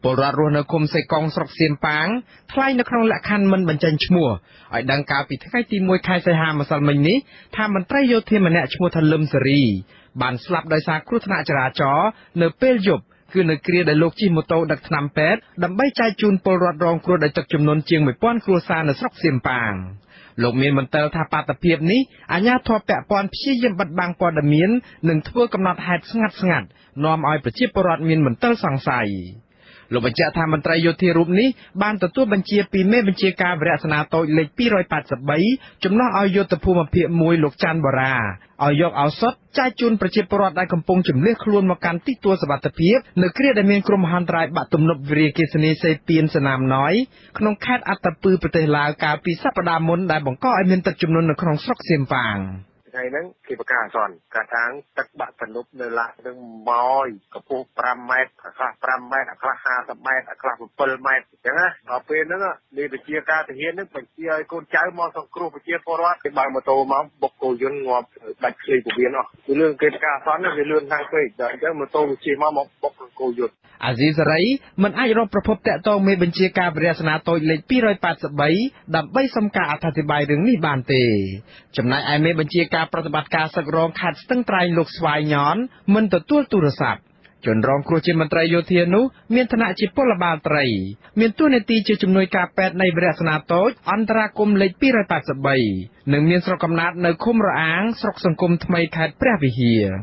ពលរដ្ឋរស់នៅឃុំសេកុងស្រុកសៀមប៉ាងថ្លែងនៅក្នុងលក្ខខណ្ឌមិនបញ្ចេញឈ្មោះឲ្យដឹងកាលពីថ្ងៃទី1ខែសីហាម្សិលមិញនេះថាមន្ត្រីយោធាម្នាក់ឈ្មោះថាលឹមសេរីបានស្លាប់ដោយសារគ្រោះថ្នាក់ចរាចរណ៍នៅពេលយប់គឺនៅគ្រាដែលលោកជិះម៉ូតូដឹកថ្នាំពេទ្យដើម្បីចែកជូនពលរដ្ឋរងគ្រោះដោយទឹកចំនួនជាង 1000 គ្រួសារនៅស្រុកសៀមប៉ាងលោកមានមន្ទិលថាបាតុភិបនេះអាជ្ញាធរពាក់ព័ន្ធព្យាយាមបិទបាំងព័ត៌មាននិងធ្វើកំណត់ហេតុស្ងាត់ៗនាំឲ្យប្រជាពលរដ្ឋមានមន្ទិលសង្ស័យលោកបញ្ជាក់ថាមន្ត្រីយោធារូបនេះបានទទួលបញ្ជាពីមេបញ្ជាការវរៈសេនាតូចលេខ283ចំណោះឲ្យយុទ្ធភូមិភាគ1លោកច័ន្ទបរាឲ្យយកឱសថចែកជូនប្រជាពលរដ្ឋដែលកំពុងជម្លៀសខ្លួនមកកាន់ទីទួលសុវត្ថិភាពនៅគ្រាដែលមានគ្រោះមហន្តរាយបាក់ទំនប់វារីអគ្គិសនីសេពីនសណាមណយក្នុងខេត្តអត្តពឺប្រទេសឡាវកាលពីសប្តាហ៍មុនដែលបង្កឲ្យមានទឹកជំនន់នៅក្នុងស្រុកសៀមប៉ាងថ្ងៃហ្នឹងគេប្រកាសអសន្នកាលថាទឹកបាក់ទំនប់នៅឡានឹងម៉យកម្ពស់5ម៉ែត្រខ្លះ5ម៉ែត្រខ្លះ50ម៉ែត្រខ្លះ7ម៉ែត្រអញ្ចឹងណាដល់ពេលហ្នឹងនេះវិជាការទាហានហ្នឹងបញ្ជាឲ្យកូនចៅមកសង្គ្រោះប្រជាពលរដ្ឋគេបើកម៉ូតូមកបុកគោយន្តងាប់ដាច់ឃ្លីពោះវៀនអស់គឺរឿងគេប្រកាសអសន្នវាលឿនខាងពេកដល់អញ្ចឹងម៉ូតូវិជាមកបុកគោយន្តអាស៊ីសេរីមិនអាចរកប្រភពតាក់ទងមេបញ្ជាការវរៈសេនាតូចលេខ283ដើម្បីសុំការអធិប្បាយរឿងនេះបានទេចំណែកឯមេបញ្ជាការប្រតិបត្តិការសឹករងខេត្តស្ទឹងត្រែងលោកស្វាយញ៉នមិនទទួលទូរស័ព្ទជនរងគ្រោះជាមន្ត្រីយោធានោះមានឋានៈជាពលបាលត្រីមានតួនាទីជាជំនួយការពេទ្យនៃវរៈសេនាតូចអន្តរាគមន៍លេខ283និងមានស្រុកកំណើតនៅឃុំរអាងស្រុកសង្គមថ្មីខេត្តព្រះវិហារ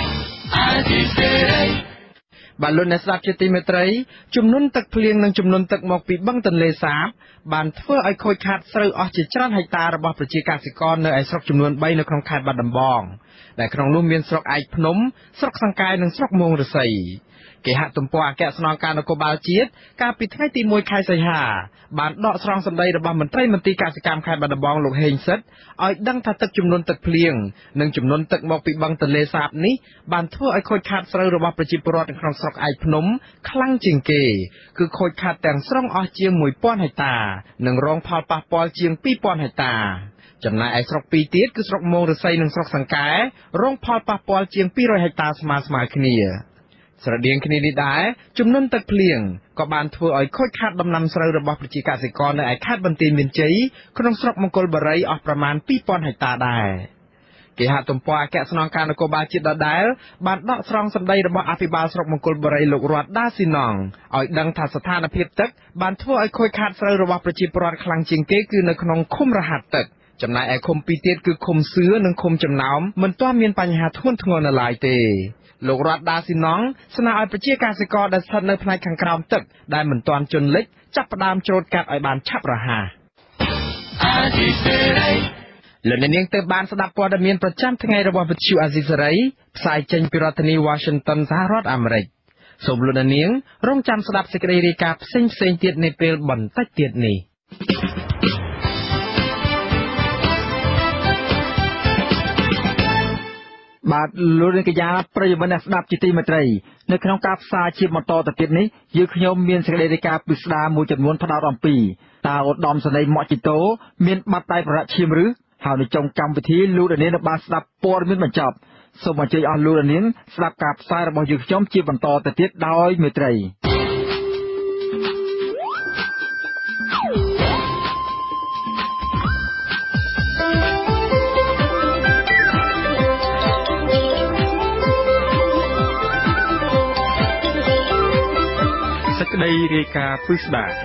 បាទលោកអ្នកស្ដាប់ជាទីមេត្រីជំនន់ទឹកភ្លៀងនិងជំនន់ទឹកមកពីបឹងទន្លេសាបបានធ្វើឲ្យខូចខាតស្រូវអស់ជាច្រើនហិកតារបស់ប្រជាកសិករនៅឯស្រុកចំនួន3នៅក្នុងខេត្តបាត់ដំបងដែលក្នុងនោះមានស្រុកឯកភ្នំស្រុកសង្កែនិងស្រុកមោងរស័យគេហទំព័រអគ្គស្នងការនគរបាលជាតិកាលពីថ្ងៃទី1ខែសីហាបានដកស្រង់សម្ដីរបស់មន្ត្រីមន្ទីរកសិកម្មខេត្តបាត់ដំបងលោកហេងសិតឲ្យដឹងថាទឹកចំនួនទឹកភ្លៀងនិងចំនួនទឹកមកពីបឹងទន្លេសាបនេះបានធ្វើឲ្យខូចខាតស្រូវរបស់ប្រជាពលរដ្ឋនៅក្នុងស្រុកឯកភ្នំខ្លាំងជាងគេគឺខូចខាតទាំងស្រុងអស់ជាង 1000 ហិកតានិងរងផលប៉ះពាល់ជាង 2000 ហិកតាចំណែកឯស្រុកពីរទៀតគឺស្រុកមោងរស័យនិងស្រុកសង្កែរងផលប៉ះពាល់ជាង200ហិកតាស្មើៗគ្នាស្រដៀងគ្នានេះដែរចំនួនទឹកភ្លៀងក៏បានធ្វើឲ្យខូចខាតដំណាំស្រូវរបស់ប្រជាកសិករនៅឯខេត្តបន្ទាយមានជ័យក្នុងស្រុកមង្គលបុរីអស់ប្រមាណ 2000 ហិកតាដែរគេហទំព័រអគ្គស្នងការនគរបាលជាតិដដែលបានដកស្រង់សម្ដីរបស់អភិបាលស្រុកមង្គលបុរីលោករតដាស៊ីណងឲ្យដឹងថាស្ថានភាពទឹកបានធ្វើឲ្យខូចខាតស្រូវរបស់ប្រជាពលរដ្ឋខ្លាំងជាងគេគឺនៅក្នុងឃុំរហាត់ទឹកចំណែកឯឃុំពីរទៀតគឺឃុំសឿនិងឃុំចំណោមមិនទាន់មានបញ្ហាធ្ងន់ធ្ងរនៅឡើយទេលោករតដាស៊ីណងស្នើឲ្យប្រជាកសិករដែលស្ថិតនៅផ្នែកខាងក្រោមទឹកដែលមិនទាន់ជន់លិចចាប់ផ្ដើមច្រូតកាត់ឲ្យបានឆាប់រហ័សលោកនាងទើបបានស្ដាប់ព័ត៌មានប្រចាំថ្ងៃរបស់វិទ្យុអាស៊ីសេរីផ្សាយចេញពីរដ្ឋធានី Washington សហរដ្ឋអាមេរិកសូមលោកនាងរងចាំស្ដាប់សេចក្តីរាយការណ៍ផ្សេងៗទៀតនាពេលបន្តិចទៀតនេះបាទលោកនាងកញ្ញាប្រិយមិត្តអ្នកស្ដាប់ជាទីមេត្រីនៅក្នុងការផ្សាយជាបន្តទៅទៀតនេះយើងខ្ញុំមានសេចក្តីរាយការណ៍ពិស្ដារមួយចំនួនផ្ដោតអំពីតើឧត្តមសេនីយ៍ម៉ាក់ជីតូមានបាត់ដៃប្រឡាក់ឈាមឬហើយនៅចុងកម្មវិធីលោកនាងនឹងបានស្ដាប់ព័ត៌មានបញ្ចប់សូមអញ្ជើញអស់លោកនាងស្ដាប់ការផ្សាយរបស់យើងខ្ញុំជាបន្តទៅទៀតដោយមេត្រីក្តីរាយការណ៍ពិស្ដារ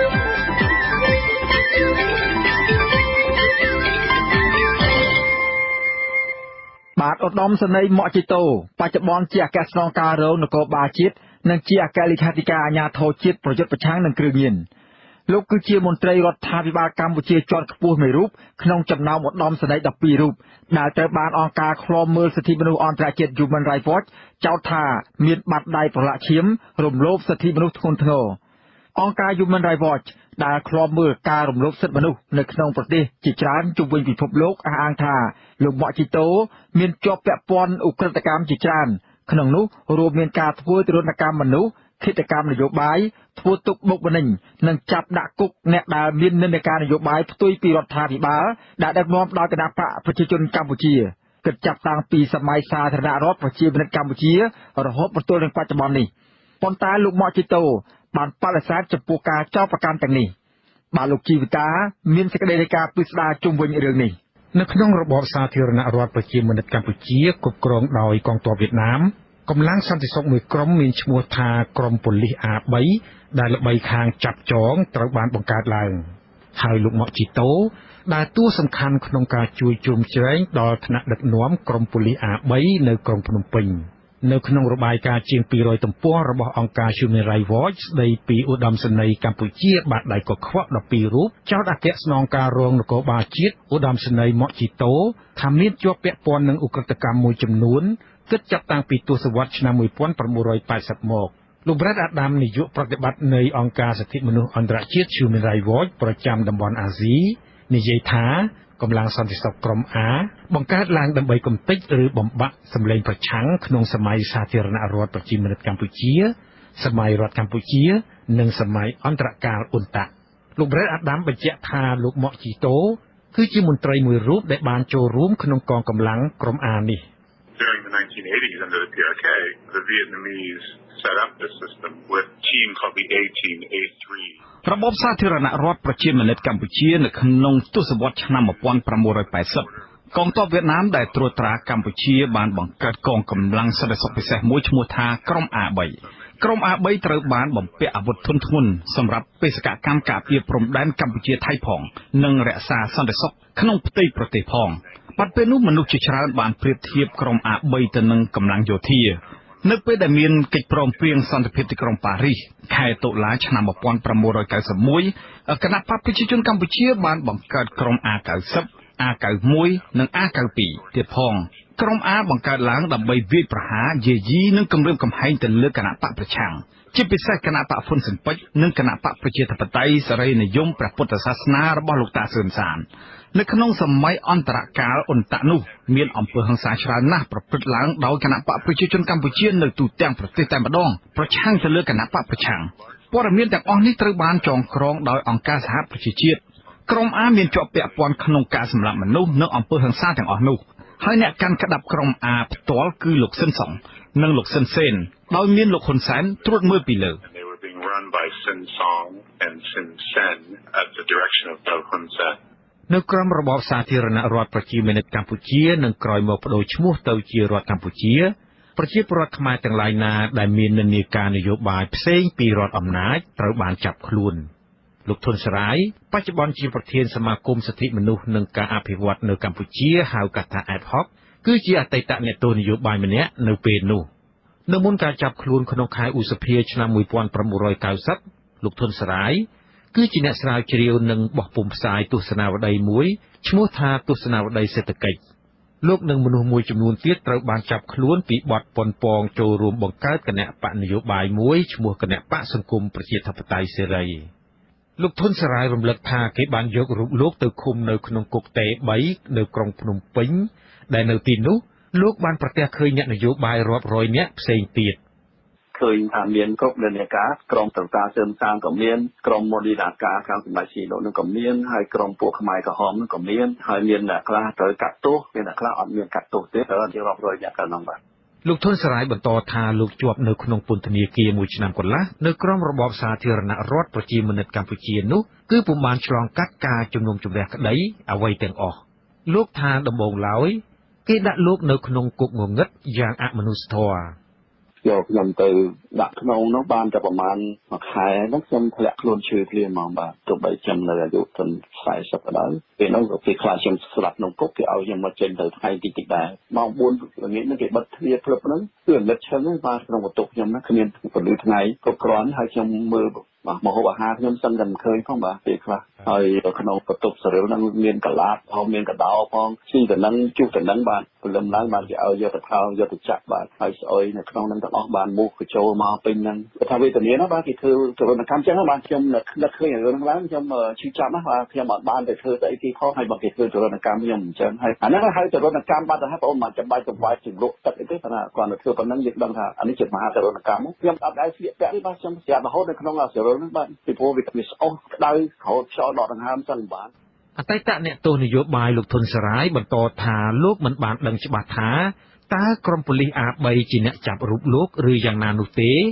បាទឧត្តមសេនីយ៍ម៉ាក់ជីតូបច្ចុប្បន្នជាអគ្គស្នងការរងនគរបាលជាតិនិងជាអគ្គលេខាធិការអាជ្ញាធរជាតិប្រយុទ្ធប្រឆាំងនឹងគ្រឿងញៀនលោកគឺជាមន្ត្រីរដ្ឋាភិបាលកម្ពុជាជាន់ខ្ពស់មួយរូបក្នុងចំណោមឧត្តមសេនីយ៍12រូបដែលត្រូវបានអង្គការឃ្លាំមើលសិទ្ធិមនុស្សអន្តរជាតិ Human Rights Watch ចោទថាមានបាត់ដៃប្រឡាក់ឈាមរំលោភសិទ្ធិមនុស្សធ្ងន់ធ្ងរអង្គការ Human Rights Watch ដែលឃ្លាំមើលការរំលោភសិទ្ធិមនុស្សនៅក្នុងប្រទេសជាច្រើនជុំវិញពិភពលោកអះអាងថាលោកម៉ាក់ជីតូមានជាប់ពាក់ព័ន្ធឧក្រិដ្ឋកម្មជាច្រើនក្នុងនោះរួមមានការធ្វើទរណកម្មមនុស្សឃាតកម្មនយោបាយធ្វើទុកបុកម្នេញនិងចាប់ដាក់គុកអ្នកដែលមាននិន្នាការនយោបាយផ្ទុយពីរដ្ឋាភិបាលដែលដឹកនាំដោយគណបកប្រជាជនកម្ពុជាគិតចាប់តាំងពីសម័យសាធារណរដ្ឋប្រជាមានិតកម្ពុជារហូតមកទល់នឹងបច្ចុប្បន្ននេះប៉ុន្តែលោកម៉ាក់ជីតូបានបដិសេធចំពោះការចោទប្រកាន់ទាំងនេះបាទលោកជីវិតាមានសេចក្តីរាយការណ៍ពិស្ដារជុំវិញរឿងនេះនៅក្នុងរបបសាធារណរដ្ឋប្រជាមានិតកម្ពុជាគ្រប់គ្រងដោយកងទ័ពវៀតណាមកម្លាំងសន្តិសុខមួយក្រុមមានឈ្មោះថាក្រុមប៉ូលីស A3 ដែលល្បីខាងចាប់ចងត្រូវបានបង្កើតឡើងហើយលោកម៉ុកជីតូដែលតួសំខាន់ក្នុងការជួយជ្រោមជ្រែងដល់ថ្នាក់ដឹកនាំក្រុមប៉ូលីស A3 នៅក្រុងភ្នំពេញនៅក្នុងរបាយការណ៍ជាង200ទំព័ររបស់អង្គការ Human Rights Watch ស្ដីពីឧត្តមសេនីយ៍កម្ពុជាបាតដៃកខ្វក់12រូបចោទអគ្គស្នងការរងនគរបាលជាតិឧត្តមសេនីយ៍ម៉ុកជីតូថាមានជាប់ពាក់ព័ន្ធនឹងឧក្រិដ្ឋកម្មមួយចំនួនគិតចាប់តាំងពីទសវត្សរ៍ឆ្នាំ1980មកលោក Brad Adam នាយកប្រតិបត្តិនៃអង្គការសិទ្ធិមនុស្សអន្តរជាតិ Human Rights Watch ប្រចាំតំបន់អាស៊ីនិយាយថាកម្លាំងសន្តិសុខក្រុម A បង្កើតឡើងដើម្បីកំទេចឬបំបាក់សម្លេងប្រឆាំងក្នុងសម័យសាធារណរដ្ឋប្រជាមានិតកម្ពុជាសម័យរដ្ឋកម្ពុជានិងសម័យអន្តរកាលអ៊ុនតាក់លោក Brad Adam បញ្ជាក់ថាលោកម៉ុកជីតូគឺជាមន្ត្រីមួយរូបដែលបានចូលរួមក្នុងកងកម្លាំងក្រុម A នេះ During the 1980s under the PRK, the Vietnamese set up the system with a team called the A-Team A3. របបសាធារណរដ្ឋប្រជាមានិតកម្ពុជានៅក្នុងទសវត្សរ៍ឆ្នាំ1980កងទ័ពវៀតណាមដែលត្រួតត្រាកម្ពុជាបានបង្កើតកងកម្លាំងសន្តិសុខពិសេសមួយឈ្មោះថាក្រុម A3 ក្រុម A3 ត្រូវបានបំពាក់អាវុធធុនធ្ងន់សម្រាប់បេសកកម្មការពារព្រំដែនកម្ពុជាថៃផងនិងរក្សាសន្តិសុខក្នុងផ្ទៃប្រទេសផងបាត់ពេលនោះមនុស្សជាច្រើនបានប្រៀបធៀបក្រុម A3 ទៅនឹងកម្លាំងយោធានៅពេលដែលមានកិច្ចព្រមព្រៀងសន្តិភាពទីក្រុងប៉ារីសខែតុលាឆ្នាំ1991គណៈបកប្រជាជនកម្ពុជាបានបង្កើតក្រុម A90 A91 និង A92 ទៀតផងក្រុម A បង្កើតឡើងដើម្បីវាយប្រហារយាយីនិងគម្រាមកំហែងទៅលើគណៈបកប្រឆាំងជាពិសេសគណៈបកហ៊ុនស៊ិនប៉ិចនិងគណៈបកប្រជាធិបតេយ្យសេរីនិយមព្រះពុទ្ធសាសនារបស់លោកតាសឿនសាននៅក្នុងសម័យអន្តរកាលអ៊ុនតាក់នោះមានអំពើហិង្សាច្រើនណាស់ប្រព្រឹត្តឡើងដោយគណៈបកប្រជាជនកម្ពុជានៅទូទាំងប្រទេសតែម្ដងប្រឆាំងទៅលើគណៈបកប្រឆាំងព័ត៌មានទាំងអស់នេះត្រូវបានចងក្រងដោយអង្គការសហប្រជាជាតិក្រុម A មានជាប់ពាក់ព័ន្ធក្នុងការសម្លាប់មនុស្សនិងអំពើហិង្សាទាំងអស់នោះហើយអ្នកកាន់ក្តាប់ក្រុម A ផ្ទាល់គឺលោកស៊ិនសុងនិងលោកស៊ិនសេនដោយមានលោកហ៊ុនសែនត្រួតមើលពីលើ run by Sin Song and Sin Sen at the direction of Dau Hun Sen នៅក្រោមរបបសាធារណរដ្ឋប្រជាមានិតកម្ពុជានិងក្រោយមកបដូរឈ្មោះទៅជារដ្ឋកម្ពុជាប្រជាពលរដ្ឋខ្មែរទាំងឡាយណាដែលមាននិន្នាការនយោបាយផ្សេងពីរដ្ឋអំណាចត្រូវបានចាប់ខ្លួនលោកធុនសរាយបច្ចុប្បន្នជាប្រធានសមាគមសិទ្ធិមនុស្សនិងការអភិវឌ្ឍនៅកម្ពុជាហៅកាត់ថា Ad Hoc គឺជាអតីតអ្នកទស្សនយោបាយម្នាក់នៅពេលនោះនៅមុនការចាប់ខ្លួនក្នុងខែឧសភាឆ្នាំ1990លោកធុនសរាយគឺជាអ្នកស្រាវជ្រាវនិងបោះពុម្ពផ្សាយទស្សនាវដ្តីមួយឈ្មោះថាទស្សនាវដ្តីសេដ្ឋកិច្ចលោកនិងមនុស្សមួយចំនួនទៀតត្រូវបានចាប់ខ្លួនពីបទប៉ុនប៉ងចូលរួមបង្កើតគណៈបកនយោបាយមួយឈ្មោះគណៈបកសង្គមប្រជាធិបតេយ្យសេរីលោកធុនសរាយរំលឹកថាគេបានយករូបលោកទៅឃុំនៅក្នុងគុកតេ3នៅក្រុងភ្នំពេញដែលនៅទីនោះលោកបានប្រទះឃើញអ្នកនយោបាយរាប់រយនាក់ផ្សេងទៀតឃើញថាមានគ្រប់និន្នាការក្រុមតន្តាសឿនសានក៏មានក្រុមមូលនិធិការខាងសម្ដេចស៊ីលោកនឹងក៏មានហើយក្រុមពួកខ្មែរក្រហមនឹងក៏មានហើយមានអ្នកខ្លះត្រូវកាត់ទោសមានអ្នកខ្លះអត់មានកាត់ទោសទេត្រូវជារាប់រយនាក់ក្នុងបាទលោកធុនសរាយបន្តថាលោកជាប់នៅក្នុងពន្ធនាគារមួយឆ្នាំកន្លះនៅក្រោមរបបសាធារណរដ្ឋប្រជាមានិតកម្ពុជានោះគឺពុំបានឆ្លងកាត់ការជំនុំជម្រះក្តីអ្វីទាំងអស់លោកថាដំបូងឡើយគេដាក់លោកនៅក្នុងគុកងងឹតយ៉ាងអមនុស្សធម៌យកខ្ញុំទៅដាក់ក្នុងនោះបានតែប្រហែលមួយខែហ្នឹងខ្ញុំធ្លាក់ខ្លួនឈឺភ្លាមហ្មងបាទទោះបីខ្ញុំនៅអាយុទៅ40ក៏ដោយពេលនោះគេខ្លាចខ្ញុំស្លាប់ក្នុងគុកគេឲ្យខ្ញុំមកចេញទៅថ្ងៃតិចដែរម៉ោង4ល្ងាចហ្នឹងគេបិទទ្វារព្រឹបហ្នឹងគឺអាណិតឈឹងបាទក្នុងបន្ទប់ខ្ញុំណាគ្មានពលឺថ្ងៃគ្រប់គ្រាន់ហើយខ្ញុំមើលមហូបអាហារខ្ញុំសឹងតែមិនឃើញផងបាទពេលខ្លះហើយក្នុងបន្ទប់សរិលហ្នឹងមានកលាតផងមានកដោផងស៊ីតំណឹងជុះតំណឹងបាទព្រលឹមឡើងបានគេឲ្យយកទៅថោយកទៅចាក់បាទហើយស្អុយនៅក្នុងហ្នឹងទាំងអស់បានមូសកញ្ចូលមកពេញហ្នឹងថាវេទនាណាបាទគេធ្វើទរណកម្មចឹងបាទខ្ញុំនឹកឃើញរឿងហ្នឹងឡើងខ្ញុំឈឺចាប់ណាបាទខ្ញុំអត់បានទៅធ្វើស្អីទីខុសហើយបើគេធ្វើទរណកម្មខ្ញុំអញ្ចឹងហើយអាហ្នឹងហៅទរណកម្មបាត់ទៅហើយបងមិនចាំបាច់ទៅវាយជំរក់ទឹកអីទេប៉ុន្តែគាត់ទៅធ្វើប៉ុណ្ណឹងយើងដឹងថាអានេះជាមហាទរណកម្មខ្ញុំអត់ដែរស្លៀកពាក់ទេបាទខ្ញុំស្រាប់រហូតនៅក្នុងសរិលហ្នឹងបាទពីព្រោះវាស្អុះក្តៅក្រោតខ្យល់ដកដង្ហើមចឹងបាទអតីតអ្នកទស្សនយោបាយលោកធុនសរាយបន្តថាលោកមិនបានដឹងច្បាស់ថាតើក្រុមប៉ូលីស A3 ជាអ្នកចាប់រូបលោកឬយ៉ាងណានោះទេ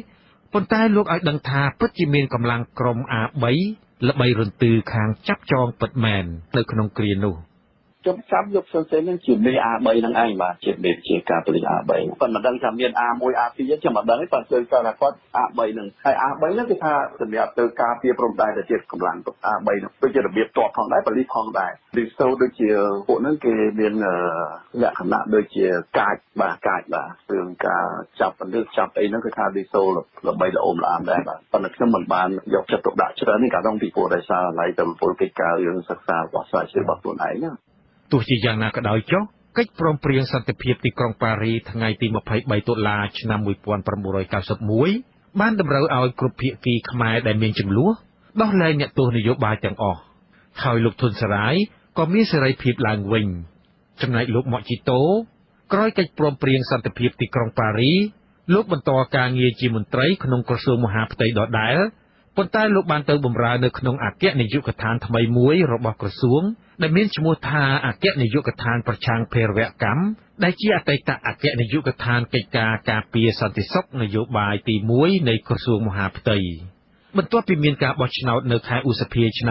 ប៉ុន្តែលោកឲ្យដឹងថាពិតជាមានកម្លាំងក្រុម A3 ល្បីរន្ទឺខាងចាប់ចងពិតមែននៅក្នុងគ្រានោះខ្ញុំចាំយកផ្សេងៗនឹងជាមេ A3 ហ្នឹងឯងបាទជាមេជាការប៉ូលីស A3 ប៉ុន្តែមិនដឹងថាមាន A1 A2 ខ្ញុំមិនដឹងទេប៉ុន្តែគឺគាត់ថាគាត់ A3 ហ្នឹងហើយ A3 ហ្នឹងគឺថាសម្រាប់ទៅការពារព្រំដែនទៅជាកម្លាំង A3 ហ្នឹងដូចជារបៀបតបផងដែរប៉ូលីសផងដែរឌីសូដូចជាពួកហ្នឹងគេមានលក្ខណៈដូចជាកាចរឿងការចាប់ពលិសចាប់អីហ្នឹងគឺថាឌីសូល្បីល្អូមល្អាមដែរបាទប៉ុន្តែខ្ញុំមិនបានយកចិត្តទុកដាក់ច្រើននេះកាលនោះពីព្រោះដោយសារឡៃទៅពលកិច្ចការរឿងសិក្សារបស់សាជារបស់ខ្លួនឯងណាទោះជាយ៉ាងណាក៏ដោយចុះកិច្ចព្រមព្រៀងសន្តិភាពទីក្រុងប៉ារីថ្ងៃទី23តុលាឆ្នាំ1991បានតម្រូវឲ្យគ្រប់ភាគីខ្មែរដែលមានចំនួនដោះលែងអ្នកទោសនយោបាយទាំងអស់ហើយលោកធុនសារាយក៏មានសេរីភាពឡើងវិញចំណែកលោកម៉ាក់ជីតូក្រោយកិច្ចព្រមព្រៀងសន្តិភាពទីក្រុងប៉ារីលោកបន្តការងារជាមន្ត្រីក្នុងក្រសួងមហាផ្ទៃដដែលប៉ុន្តែលោកបានទៅបម្រើនៅក្នុងអគ្គនាយកដ្ឋានថ្មីមួយរបស់ក្រសួងដែលមានឈ្មោះថាអគ្គនាយកដ្ឋានប្រឆាំងភេរវកម្មដែលជាអតីតអគ្គនាយកដ្ឋានកិច្ចការការពារសន្តិសុខនយោបាយទី1នៃក្រសួងមហាផ្ទៃបន្ទាប់ពីមានការបោះឆ្នោតនៅខែឧសភាឆ្នាំ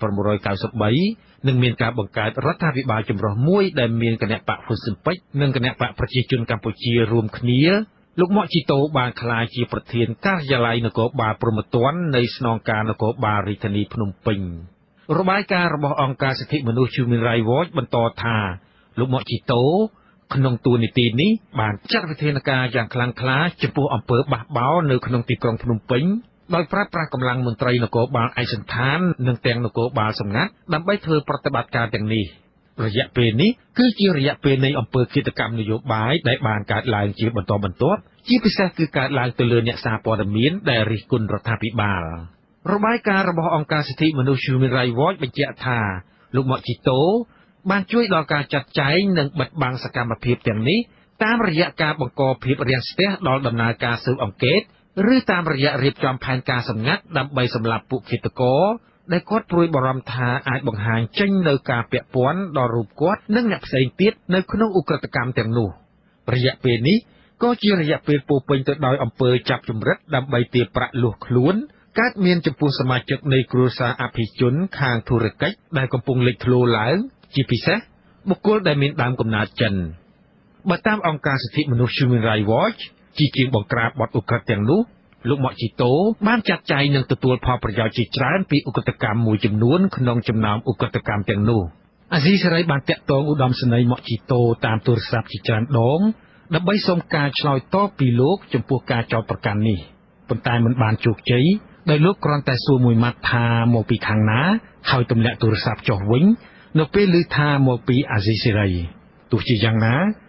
1993និងមានការបង្កើតរដ្ឋាភិបាលចម្រុះមួយដែលមានគណៈបកហ៊ុនស៊ិនប៉ិចនិងគណៈបកប្រជាជនកម្ពុជារួមគ្នាលោកម៉ាក់ជីតូបានក្លាយជាប្រធានការិយាល័យនគរបាលព្រហ្មទណ្ឌនៃស្នងការនគរបាលរាជធានីភ្នំពេញរបាយការណ៍របស់អង្គការសិទ្ធិមនុស្ស Human Rights Watch បន្តថាលោកម៉ាក់ជីតូក្នុងតួនាទីនេះបានចាត់វិធានការយ៉ាងខ្លាំងក្លាចំពោះអំពើបះបោរនៅក្នុងទីក្រុងភ្នំពេញដោយប្រើប្រាស់កម្លាំងមន្ត្រីនគរបាលឯកសណ្ឋាននិងទាំងនគរបាលសម្ងាត់ដើម្បីធ្វើប្រតិបត្តិការទាំងនេះរយៈពេលនេះគឺជារយៈពេលនៃអំពើឃាតកម្មនយោបាយដែលបានកើតឡើងជាបន្តបន្ទាប់ជាពិសេសគឺកើតឡើងទៅលើអ្នកសារព័ត៌មានដែលរិះគន់រដ្ឋាភិបាលរបាយការណ៍របស់អង្គការសិទ្ធិមនុស្ស Human Rights Watch បញ្ជាក់ថាលោកម៉ាក់ជីតូបានជួយដល់ការចាត់ចែងនិងបិទបាំងសកម្មភាពទាំងនេះតាមរយៈការបង្កភាពរាំងស្ទះដល់ដំណើរការស៊ើបអង្កេតឬតាមរយៈរៀបចំផែនការសម្ងាត់ដើម្បីសម្លាប់ពួកឃាតករដែលគាត់ព្រួយបារម្ភថាអាចបង្ហាញចេញនៅការពាក់ព័ន្ធដល់រូបគាត់និងអ្នកផ្សេងទៀតនៅក្នុងឧក្រិដ្ឋកម្មទាំងនោះរយៈពេលនេះក៏ជារយៈពេលពោពេញទៅដោយអំពើចាប់ជំរិតដើម្បីទារប្រាក់លួសខ្លួនកើតមានចំពោះសមាជិកនៃគ្រួសារអភិជនខាងធុរកិច្ចដែលកំពុងលេចធ្លោឡើងជាពិសេសបុគ្គលដែលមានដើមកំណើតចិនបើតាមអង្គការសិទ្ធិមនុស្ស Human Rights Watch ជាបង្ក្រាបបទឧក្រិដ្ឋទាំងនោះលោកម៉ាក់ជីតូបានចាត់ចែងនិងទទួលផលប្រយោជន៍ជាច្រើនពីឧក្រិដ្ឋកម្មមួយចំនួនក្នុងចំណោមឧក្រិដ្ឋកម្មទាំងនោះអាស៊ីសេរីបានតាក់ទងឧត្តមសេនីយ៍ម៉ាក់ជីតូតាមទូរស័ព្ទជាច្រើនដងដើម្បីសុំការឆ្លើយតបពីលោកចំពោះការចោទប្រកាន់នេះប៉ុន្តែមិនបានជោគជ័យដោយលោកគ្រាន់តែសួរមួយម៉ាត់ថាមកពីខាងណាហើយទម្លាក់ទូរស័ព្ទចុះវិញនៅពេលឮថាមកពីអាស៊ីសេរីទោះជាយ៉ាងណា